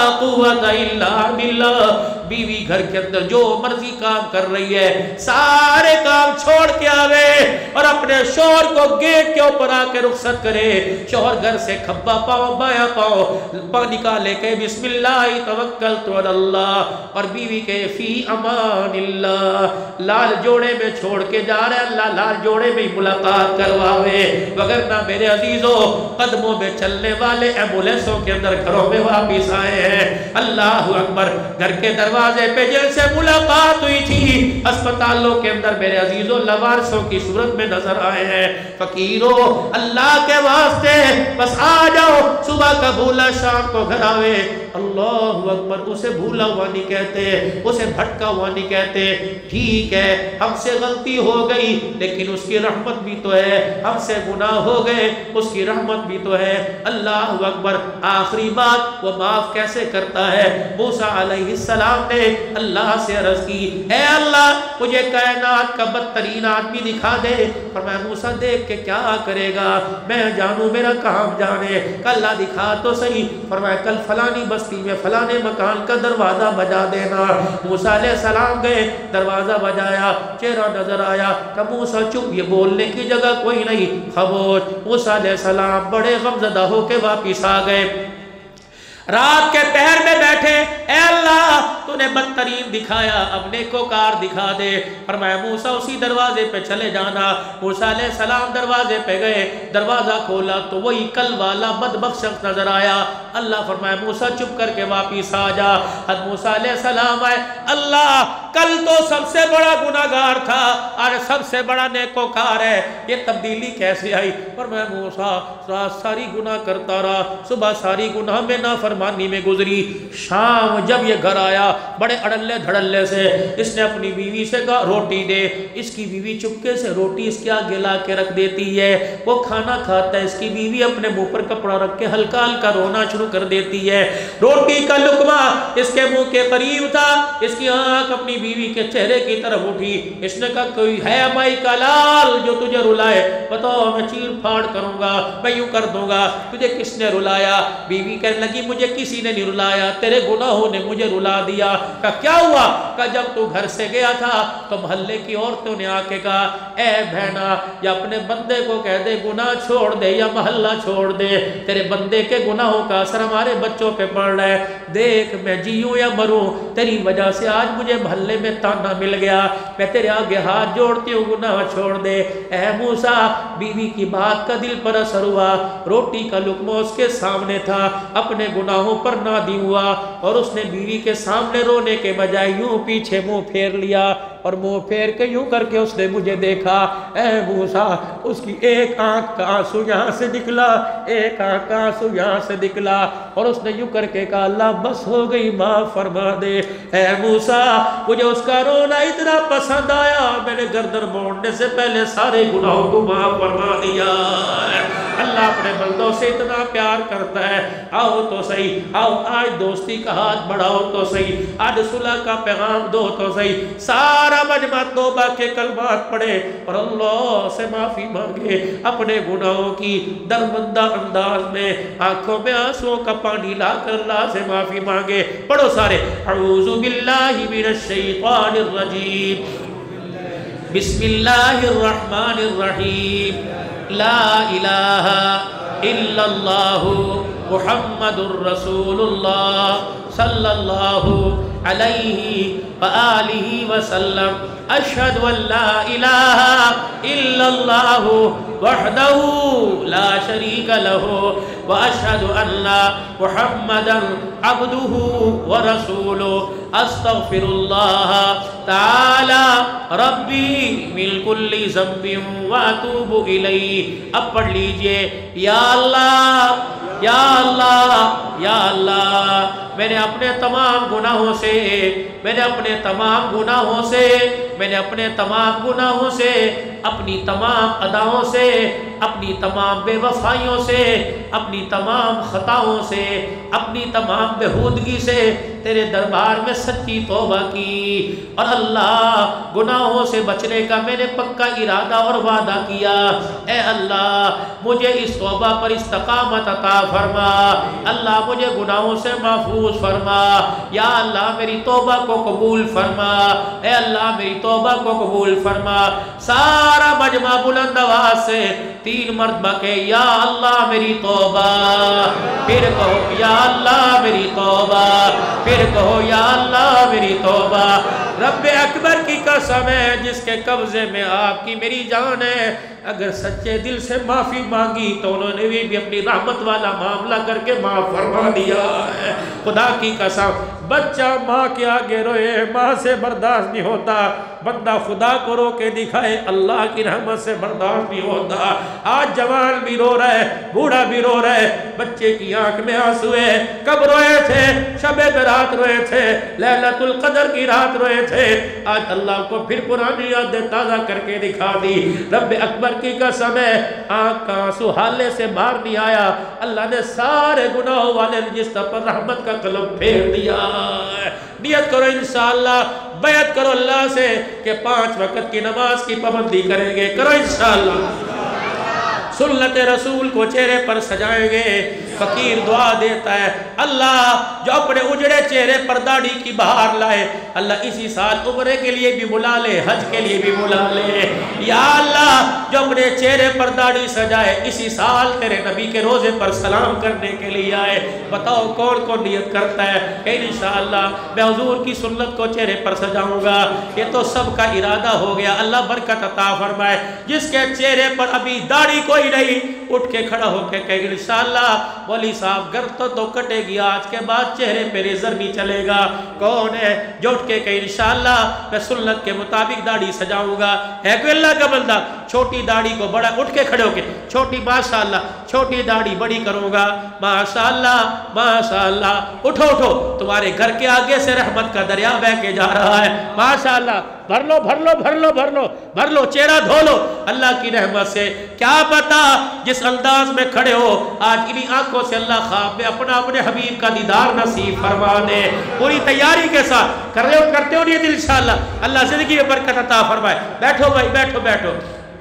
قوت الا باللہ۔ بیوی گھر کے اندر جو مرضی کام کر رہی ہے سارے کام چھوڑ کے آوے اور اپنے شوہر کو گیٹ کے اوپر آ کے رخصت کرے۔ شوہر گھر سے کھبا پاؤں بایاں پاؤں نکالے کہ بسم اللہ توکلت علی اللہ، اور بیوی کے فی امان اللہ، لال جوڑے میں چھوڑ کے جا رہے اللہ لال جوڑے میں ملاقات کرواوے، وگرنہ میرے عزیزوں قدموں میں چلنے والے ایمبولینسوں کے اندر گھروں میں واپس آئے ہیں۔ اللہ اکبر گھر کے دروازے پہ جن سے ملاقات ہوئی تھی اسپتالوں کے اندر میرے عزیزوں لوارسوں کی صورت میں نظر آئے ہیں۔ فقیروں اللہ کے واسطے بس آ جاؤ، صبح کا بھولا شام کو گھر آوے۔ اللہ اکبر اسے بھولا ہوا نہیں کہتے، اسے بھٹکا ہوا نہیں کہتے۔ ٹھیک ہے ہم سے غلطی ہو گئی لیکن اس کی رحمت بھی تو ہے، ہم سے گناہ ہو گئے اس کی رحمت بھی تو ہے۔ اللہ اکبر آخری بات وہ معاف کیسے کرتا ہے؟ موسیٰ علیہ السلام نے اللہ سے عرض کی اے اللہ مجھے کائنات کا بدترین آدمی دکھا دے۔ فرمایا موسیٰ دیکھ کے کیا کرے گا، میں جانوں میرا کام جانے، اللہ دکھا تو صحیح۔ فرمایا کل فلانی بستی میں فلانے مکان کا دروازہ بجا دینا۔ موسیٰ علیہ السلام گئے، دروازہ بجایا، چہرہ نظر آیا کہ موسیٰ چپ، یہ بولنے کی جگہ کوئی نہیں، خاموش۔ موسیٰ علیہ السلام بڑے غمزدہ ہو کے واپس آ گئے۔ رات کے پہر میں بیٹھے اے اللہ تو نے بدترین دکھایا، اب نیکوکار دکھا دے۔ فرمایا موسیٰ اسی دروازے پہ چلے جانا۔ موسیٰ علیہ السلام دروازے پہ گئے، دروازہ کھولا تو وہی کل والا بدبخت شخص نظر آیا۔ اللہ فرمایا موسیٰ چپ کر کے واپس آ جا۔ حضرت موسیٰ علیہ السلام آئے، اللہ کل تو سب سے بڑا گناہگار تھا آج سب سے بڑا نیکوکار ہے، یہ تبدیلی کیسے آئی؟ فرمایا موسیٰ رات ساری گناہ کرتا رہا، صبح ساری گناہ میں نافرمانی میں گزری، شام جب یہ گھر آیا بڑے اڑلے دھڑلے سے اس نے اپنی بیوی سے کہا روٹی دے۔ اس کی بیوی چپکے سے روٹی اس کے آگے لا کے رکھ دیتی ہے، وہ کھانا کھاتا ہے، اس کی بیوی اپنے منہ پر کپڑا رکھ کے ہلکا ہلکا رونا شروع کر دیتی ہے۔ روٹی کا لقمہ اس کے منہ کے قریب تھا، اس کی آنکھ اپنی بیوی کے چہرے کی طرف اٹھی، اس نے کہا کوئی ہے مائی کا لال جو تجھے رلائے؟ بتاؤ میں چیر پھاڑ کروں گا، میں یوں کر دوں گا، تجھے کس نے رلایا؟ بیوی کہنے لگی مجھے کسی نے نہیں رلایا، تیرے گناہوں نے مجھے رلا دیا۔ کہا کیا ہوا؟ کہا جب تو گھر سے گیا تھا تو محلے کی عورتوں نے آ کے کہا اے بہنا یا اپنے بندے کو کہہ دے گناہ چھوڑ دے یا محلہ چھوڑ دے، تیرے بندے کے گناہوں کا اثر ہمارے بچوں پہ پڑ رہا ہے۔ دیکھ میں جیوں یا مروں تیری وجہ سے آج مجھے محلے میں تانا مل گیا، میں تیرے آگے ہاتھ جوڑتی ہوں گناہ چھوڑ دے۔ اے موسیٰ بیوی کی بات کا دل پر اثر ہوا، روٹی کا لقمہ اس کے سامنے تھا، اپنے گناہوں پر نادم ہوا اور اس نے بیوی کے سامنے رونے کے بجائے یوں پیچھے منہ پھیر لیا اور منہ پھیر کے یوں کر کے اس نے مجھے دیکھا۔ اے موسیٰ اس کی ایک آنکھ کا آنسو یہاں سے نکلا، ایک آنکھ کا آنسو یہاں سے نکلا اور اس نے یوں کر کے کہا اللہ بس ہو گئی معاف فرما دے۔ اے موسیٰ مجھے اس کا رونا اتنا پسند آیا میں نے گردن موڑنے سے پہلے سارے گناہوں کو معاف فرما دیا۔ اللہ اپنے بندوں سے اتنا پیار کرتا ہے۔ آؤ تو صحیح، آؤ آج دوستی کا ہاتھ بڑھاؤ تو صحیح، آج صلح کا پیغام دو تو صحیح، سارا مجمع توبہ کے کلمات پڑھے اور اللہ سے معافی مانگے اپنے گناہوں کی درمندہ انداز میں، آنکھوں میں آنسوؤں کا پانی لا کر اللہ سے معافی مانگے۔ پڑھو سارے، اعوذ باللہ من الشیطان الرجیم، بسم اللہ الرحمن الرحیم، لا الہ الا اللہ محمد الرسول اللہ صلی اللہ علیہ وآلہ وسلم، اشہد ان لا الہ الا اللہ وحدہ لا شریک لہ واشہد ان محمدا عبدہ ورسولہ، استغفر اللہ تعالی ربی من کل ذنب واتوب الیہ۔ اب پڑھ لیجئے، یا اللہ یا اللہ یا اللہ میں نے اپنے تمام گناہوں سے میں نے اپنے تمام گناہوں سے میں نے اپنے تمام گناہوں سے اپنی تمام اداؤں سے اپنی تمام بے وفائیوں سے اپنی تمام خطاؤں سے اپنی تمام بےہودگی سے تیرے دربار میں سچی توبہ کی، اور اللہ گناہوں سے بچنے کا میں نے پکا ارادہ اور وعدہ کیا۔ اے اللہ مجھے اس توبہ پر استقامت عطا فرما، اللہ مجھے گناہوں سے محفوظ فرما، یا اللہ میری توبہ کو قبول فرما، اے اللہ میری توبہ کو قبول فرما۔ سارا مجمع بلند آواز سے تین مرتبہ کہ یا اللہ میری توبہ، پھر کہو یا اللہ میری توبہ، پھر کہو یا اللہ میری توبہ۔ رب اکبر کی قسم ہے جس کے قبضے میں آپ کی میری جان ہے، اگر سچے دل سے معافی مانگی تو انہوں نے بھی اپنی رحمت والا معاملہ کر کے معاف فرما دیا ہے۔ خدا کی قسم بچہ ماں کے آگے روئے ماں سے برداشت نہیں ہوتا، بندہ خدا کو رو کے دکھائے اللہ کی رحمت سے برداشت نہیں ہوتا۔ آج جوان بھی رو رہا ہے، بوڑھا بھی رو رہا ہے، بچے کی آنکھ میں آنسو ہے، کب روئے تھے؟ شب برات روئے تھے، لیلۃ القدر کی رات روئے تھے، آج اللہ کو پھر پرانی یادیں تازہ کر کے دکھا دی۔ رب اکبر کی قسم ہے آنکھ کا آنسو حالے سے باہر نہیں آیا، اللہ نے سارے گناہوں والے رجسٹر پر رحمت کا قلم پھیر دیا۔ نیت کرو انشاءاللہ، بیعت کرو اللہ سے کہ پانچ وقت کی نماز کی پابندی کریں گے، کرو انشاءاللہ۔ سنت رسول کو چہرے پر سجائیں گے۔ فقیر دعا دیتا ہے اللہ جو اپنے اجڑے چہرے پر داڑھی کی بہار لائے، اللہ اسی سال عمرے کے لیے بھی بلا لے، حج کے لیے بھی بلا لے۔ یا اللہ جو اپنے چہرے پر داڑھی سجائے اسی سال تیرے نبی کے روزے پر سلام کرنے کے لیے آئے، بتاؤ کون کون نیت کرتا ہے کہ انشاءاللہ میں حضور کی سنت کو چہرے پر سجاؤں گا؟ یہ تو سب کا ارادہ ہو گیا، اللہ برکت عطا فرمائے۔ جس کے چہرے پر ابھی داڑھی کوئی نہیں اٹھ کے کھڑا ہو کے کہ انشاءاللہ ولی صاحب گر تو تو کٹے گی، آج کے بعد چہرے پہ ریزر نہیں چلے گا۔ کون ہے جو اٹھ کے کہ انشاءاللہ میں سنت کے مطابق داڑھی سجاؤں گا؟ ہے کوئی اللہ کا بندہ؟ چھوٹی داڑھی کو بڑا اٹھ کے کھڑے ہو کے چھوٹی ماشاءاللہ چھوٹی داڑھی بڑی کروں گا، ماشاءاللہ ماشاءاللہ۔ اٹھو اٹھو تمہارے گھر کے آگے سے رحمت کا دریا بہہ کے جا رہا ہے، ماشاءاللہ۔ بھر لو بھر لو بھر لو بھر لو بھر لو چہرہ دھو لو اللہ کی رحمت سے۔ کیا پتا جس انداز میں کھڑے ہو آج انہی آنکھوں سے اللہ خواب میں اپنا اپنے حبیب کا دیدار نصیب فرما دے۔ پوری تیاری کے ساتھ کر رہے ہو کرتے ہو نہیں انشاءاللہ، اللہ زندگی میں برکت عطا فرمائے۔ بیٹھو بھائی بیٹھو بیٹھو۔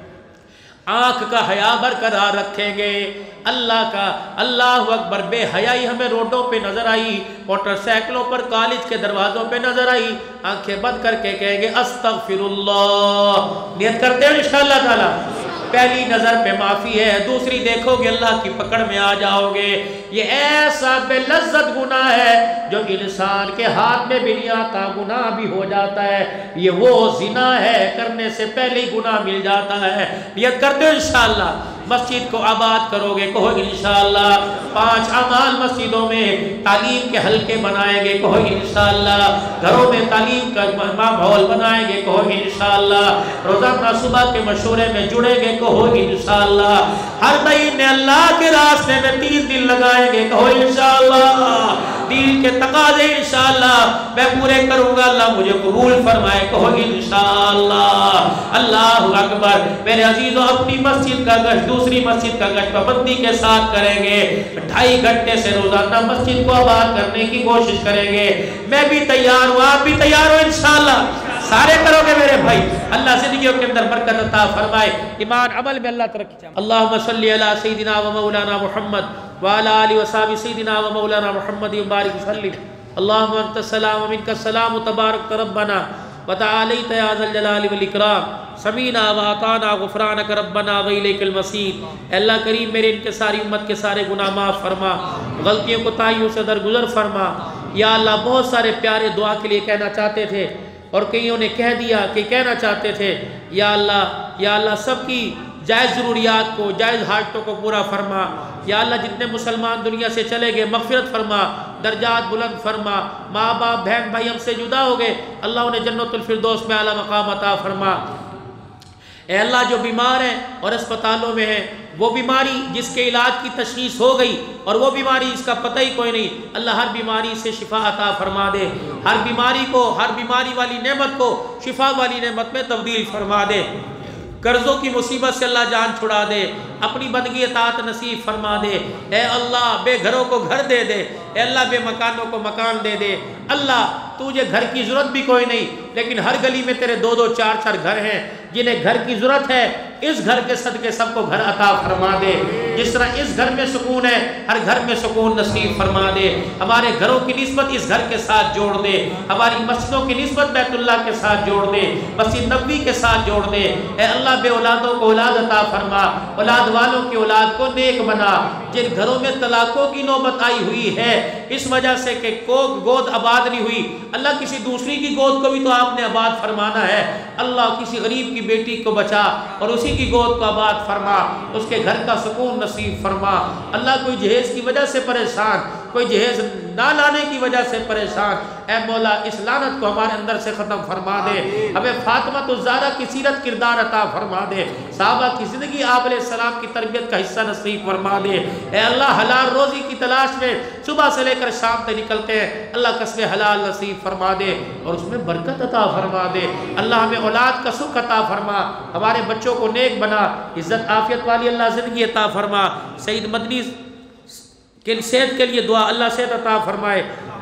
آنکھ کا حیا برقرار رکھیں گے اللہ کا۔ اللہ اکبر، بے حیائی ہمیں روڈوں پہ نظر آئی، موٹر سائیکلوں پر، کالج کے دروازوں پہ نظر آئی، آنکھیں بند کر کے کہیں گے استغفر اللہ۔ نیت کرتے ہیں انشاءاللہ تعالی پہلی نظر پہ معافی ہے، دوسری دیکھو گے اللہ کی پکڑ میں آ جاؤ گے۔ یہ ایسا بے لذت گناہ ہے جو انسان کے ہاتھ میں بھی نہیں آتا، گناہ بھی ہو جاتا ہے۔ یہ وہ زنا ہے، کرنے سے پہلے ہی گناہ مل جاتا ہے۔ نیت کرتے ہو انشاءاللہ مسجد کو آباد کرو گے، کہو انشاءاللہ۔ پانچ اعمال مسجدوں میں تعلیم کے حلقے بنائیں گے، کہو انشاءاللہ۔ گھروں میں تعلیم کا ماحول بنائیں گے، کہو انشاءاللہ۔ روزانہ صبح کے مشورے میں جڑیں گے، کہو انشاءاللہ۔ ہر مہینے اللہ کے راستے میں تین دن لگائیں گے، کہو انشاءاللہ۔ دین کے تقاضے انشاءاللہ میں پورے کروں گا، اللہ مجھے قبول فرمائے، کہو انشاءاللہ۔ اللہ اکبر۔ میرے عزیزوں، اپنی مسجد کا گشت دوسری مسجد کا گشت پابندی کے ساتھ کریں گے، ڈھائی گھنٹے سے روزانہ مسجد کو آباد کرنے کی کوشش کریں گے۔ میں بھی تیار ہوں، آپ بھی تیار ہو انشاءاللہ؟ سارے کرو گے میرے بھائی؟ اللہ زندگیوں کے اندر برکت عطا فرمائے، ایمان عمل میں اللہ ترقی چاہے۔ اللہم صلی علی سیدنا و مولانا محمد وعلی آلہ وصحبہ سیدنا و مولانا محمد وبارک وسلم۔ اللہم انت السلام و منک السلام تبارک ربنا وتعالیت یا ذا الجلال والاکرام، سمینا و اطعنا غفرانک ربنا و الیک المصیر۔ اے اللہ کریم میرے ان کے ساری امت کے سارے گناہ معاف فرما، غلطیوں کوتاہیوں سے درگزر فرما۔ یا اللہ بہت سارے پیارے دعا کے لیے کہنا چاہتے تھے اور کئیوں نے کہہ دیا کہ کہنا چاہتے تھے، یا اللہ یا اللہ سب کی جائز ضروریات کو، جائز حاجتوں کو پورا فرما۔ یا اللہ جتنے مسلمان دنیا سے چلے گئے مغفرت فرما، درجات بلند فرما۔ ماں باپ بہن بھائی ہم سے جدا ہو گئے، اللہ انہیں جنت الفردوس میں اعلیٰ مقام عطا فرما۔ اے اللہ جو بیمار ہیں اور اسپتالوں میں ہیں، وہ بیماری جس کے علاج کی تشخیص ہو گئی اور وہ بیماری اس کا پتہ ہی کوئی نہیں، اللہ ہر بیماری سے شفا عطا فرما دے، ہر بیماری کو، ہر بیماری والی نعمت کو شفا والی نعمت میں تبدیل فرما دے۔ قرضوں کی مصیبت سے اللہ جان چھڑا دے، اپنی بندگی اطاعت نصیب فرما دے۔ اے اللہ بے گھروں کو گھر دے دے، اے اللہ بے مکانوں کو مکان دے دے۔ اللہ تجھے گھر کی ضرورت بھی کوئی نہیں، لیکن ہر گلی میں تیرے دو دو چار چار گھر ہیں جنہیں گھر کی ضرورت ہے، اس گھر کے صدقے سب کو گھر عطا فرما دے۔ جس طرح اس گھر میں سکون ہے، ہر گھر میں سکون نصیب فرما دے۔ ہمارے گھروں کی نسبت اس گھر کے ساتھ جوڑ دے، ہماری مسجدوں کی نسبت بیت اللہ کے ساتھ جوڑ دے، مسجد نبوی کے ساتھ جوڑ دے۔ اے اللہ بے اولادوں کو اولاد عطا فرما، اولاد والوں کی اولاد کو نیک بنا۔ جن گھروں میں طلاقوں کی نوبت آئی ہوئی ہے اس وجہ سے کہ گود آباد نہیں ہوئی، اللہ کسی دوسری کی گود کو بھی تو آپ نے آباد فرمانا ہے۔ اللہ کسی غریب کی بیٹی کو بچا اور اسی کی گود کو آباد فرما، اس کے گھر کا سکون نصیب فرما۔ اللہ کوئی جہیز کی وجہ سے پریشان، کوئی جہیز نہ لانے کی وجہ سے پریشان، اے مولا اس لعنت کو ہمارے اندر سے ختم فرما دے۔ ہمیں فاطمہ الزہرا کی سیرت کردار عطا فرما دے، صحابہ کی زندگی آپ علیہ السلام کی تربیت کا حصہ نصیب فرما دے۔ اے اللہ حلال روزی کی تلاش میں صبح سے لے کر شام تک نکلتے ہیں، اللہ کسب حلال نصیب فرما دے اور اس میں برکت عطا فرما دے۔ اللہ ہمیں اولاد کا سکھ عطا فرما، ہمارے بچوں کو نیک بنا، عزت عافیت والی اللہ زندگی عطا فرما۔ سید مدنی کے صحت کے لیے دعا، اللہ صحت عطا فرمائے۔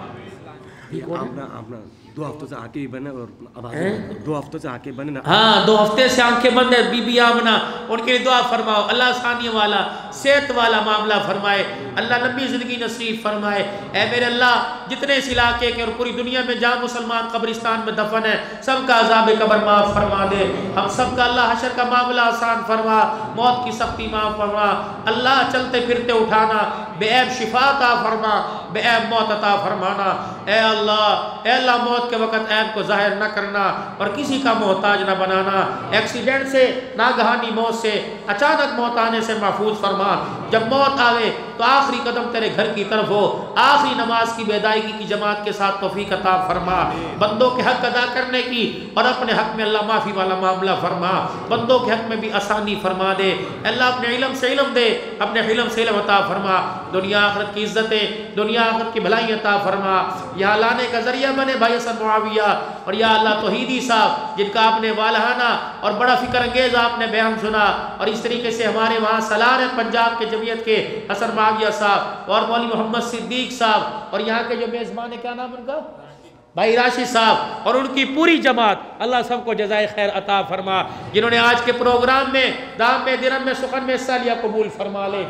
دو ہفتوں سے آنکھیں بنے اور دو ہفتوں سے آنکھیں بنے ہاں دو ہفتے سے آنکھیں بند ہے، بی بی آمنہ ان کے لیے دعا فرماؤ، اللہ آسانیوں والا صحت والا معاملہ فرمائے، اللہ لمبی زندگی نصیب فرمائے۔ اے میرے اللہ جتنے اس علاقے کے اور پوری دنیا میں جہاں مسلمان قبرستان میں دفن ہے سب کا عذاب قبر معاف فرما دے، ہم سب کا اللہ حشر کا معاملہ آسان فرما، موت کی سختی معاف فرما، اللہ چلتے پھرتے اٹھانا، بے عیب شفا عطا فرما، بے عیب موت عطا فرمانا۔ اے اللہ اے اللہ موت کے وقت عیب کو ظاہر نہ کرنا اور کسی کا محتاج نہ بنانا، ایکسیڈنٹ سے، ناگہانی موت سے، اچانک موت آنے سے محفوظ فرما۔ جب موت آوے تو آخری قدم تیرے گھر کی طرف ہو، آخری نماز کی بیدائیگی کی جماعت کے ساتھ توفیق عطا فرما، بندوں کے حق ادا کرنے کی اور اپنے حق میں اللہ معافی والا معاملہ فرما، بندوں کے حق میں بھی آسانی فرما دے۔ اللہ اپنے علم سے علم دے، اپنے علم سے علم عطا فرما، دنیا آخرت کی عزتیں، دنیا آخرت کی بھلائی عطا فرما، یہاں لانے کا ذریعہ بنے بھائی حسن معاویہ اور یا اللہ توحیدی صاحب جن کا آپ نے والہانہ اور بڑا فکر انگیز آپ نے بیان سنا، اور اس طریقے سے ہمارے وہاں سالار ہیں پنجاب کے جمعیت کے حسن معاویہ صاحب اور مولوی محمد صدیق صاحب اور یہاں کے جو میزبان ہے کیا نام ان کا بھائی راشد صاحب اور ان کی پوری جماعت، اللہ سب کو جزائے خیر عطا فرما، جنہوں نے آج کے پروگرام میں دام میں درم میں سخن میں حصہ لیا قبول فرما لے۔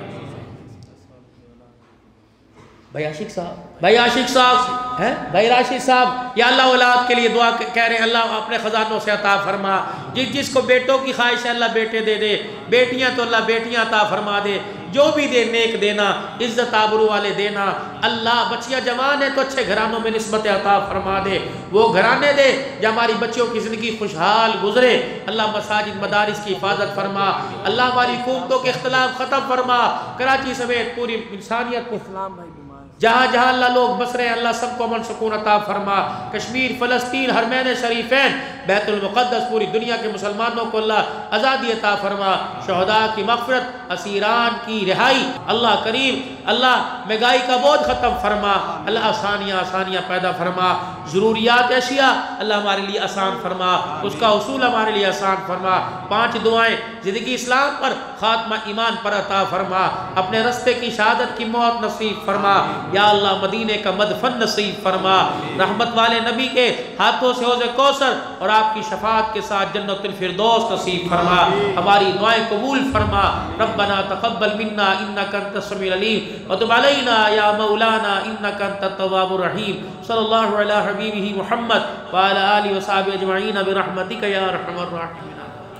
بھائی عاشق صاحب بھائی عاشق صاحب ہیں بھائی راشد صاحب یا اللہ اولاد کے لیے دعا کہہ رہے ہیں، اللہ اپنے خزانوں سے عطا فرما، جس جس کو بیٹوں کی خواہش ہے اللہ بیٹے دے دے، بیٹیاں تو اللہ بیٹیاں عطا فرما دے، جو بھی دے نیک دینا، عزت آبرو والے دینا۔ اللہ بچیاں جوان ہیں تو اچھے گھرانوں میں نسبت عطا فرما دے، وہ گھرانے دے جو ہماری بچیوں کی زندگی خوشحال گزرے۔ اللہ مساجد مدارس کی حفاظت فرما، اللہ ہماری حکومتوں کے اختلاف ختم فرما، کراچی سمیت پوری انسانیت کو اسلام بھائی جہاں جہاں اللہ لوگ بس رہے ہیں اللہ سب کو امن سکون عطا فرما۔ کشمیر، فلسطین، حرمین شریفین، بیت المقدس، پوری دنیا کے مسلمانوں کو اللہ آزادی عطا فرما، شہداء کی مغفرت، اسیران کی رہائی، اللہ کریم اللہ مہنگائی کا بوجھ ختم فرما، اللہ آسانیاں آسانیاں پیدا فرما، ضروریات اشیاء اللہ ہمارے لیے آسان فرما، اس کا حصول ہمارے لیے آسان فرما۔ پانچ دعائیں زندگی اسلام پر، خاتمہ ایمان پر عطا فرما، اپنے رستے کی شہادت کی موت نصیب فرما، یا اللہ مدینے کا مدفن نصیب فرما، رحمت والے نبی کے ہاتھوں سے حوض کوثر اور آپ کی شفاعت کے ساتھ جنت الفردوس نصیب فرما، ہماری دعائیں قبول فرما۔ ربنا تقبل منا انک انت السمیع العلیم وتب علینا یا مولانا انک انت التواب الرحیم۔ صلی اللہ علی حبیبہ محمد وعلی آلہ وصحبہ اجمعین برحمتک یا ارحم الراحمین۔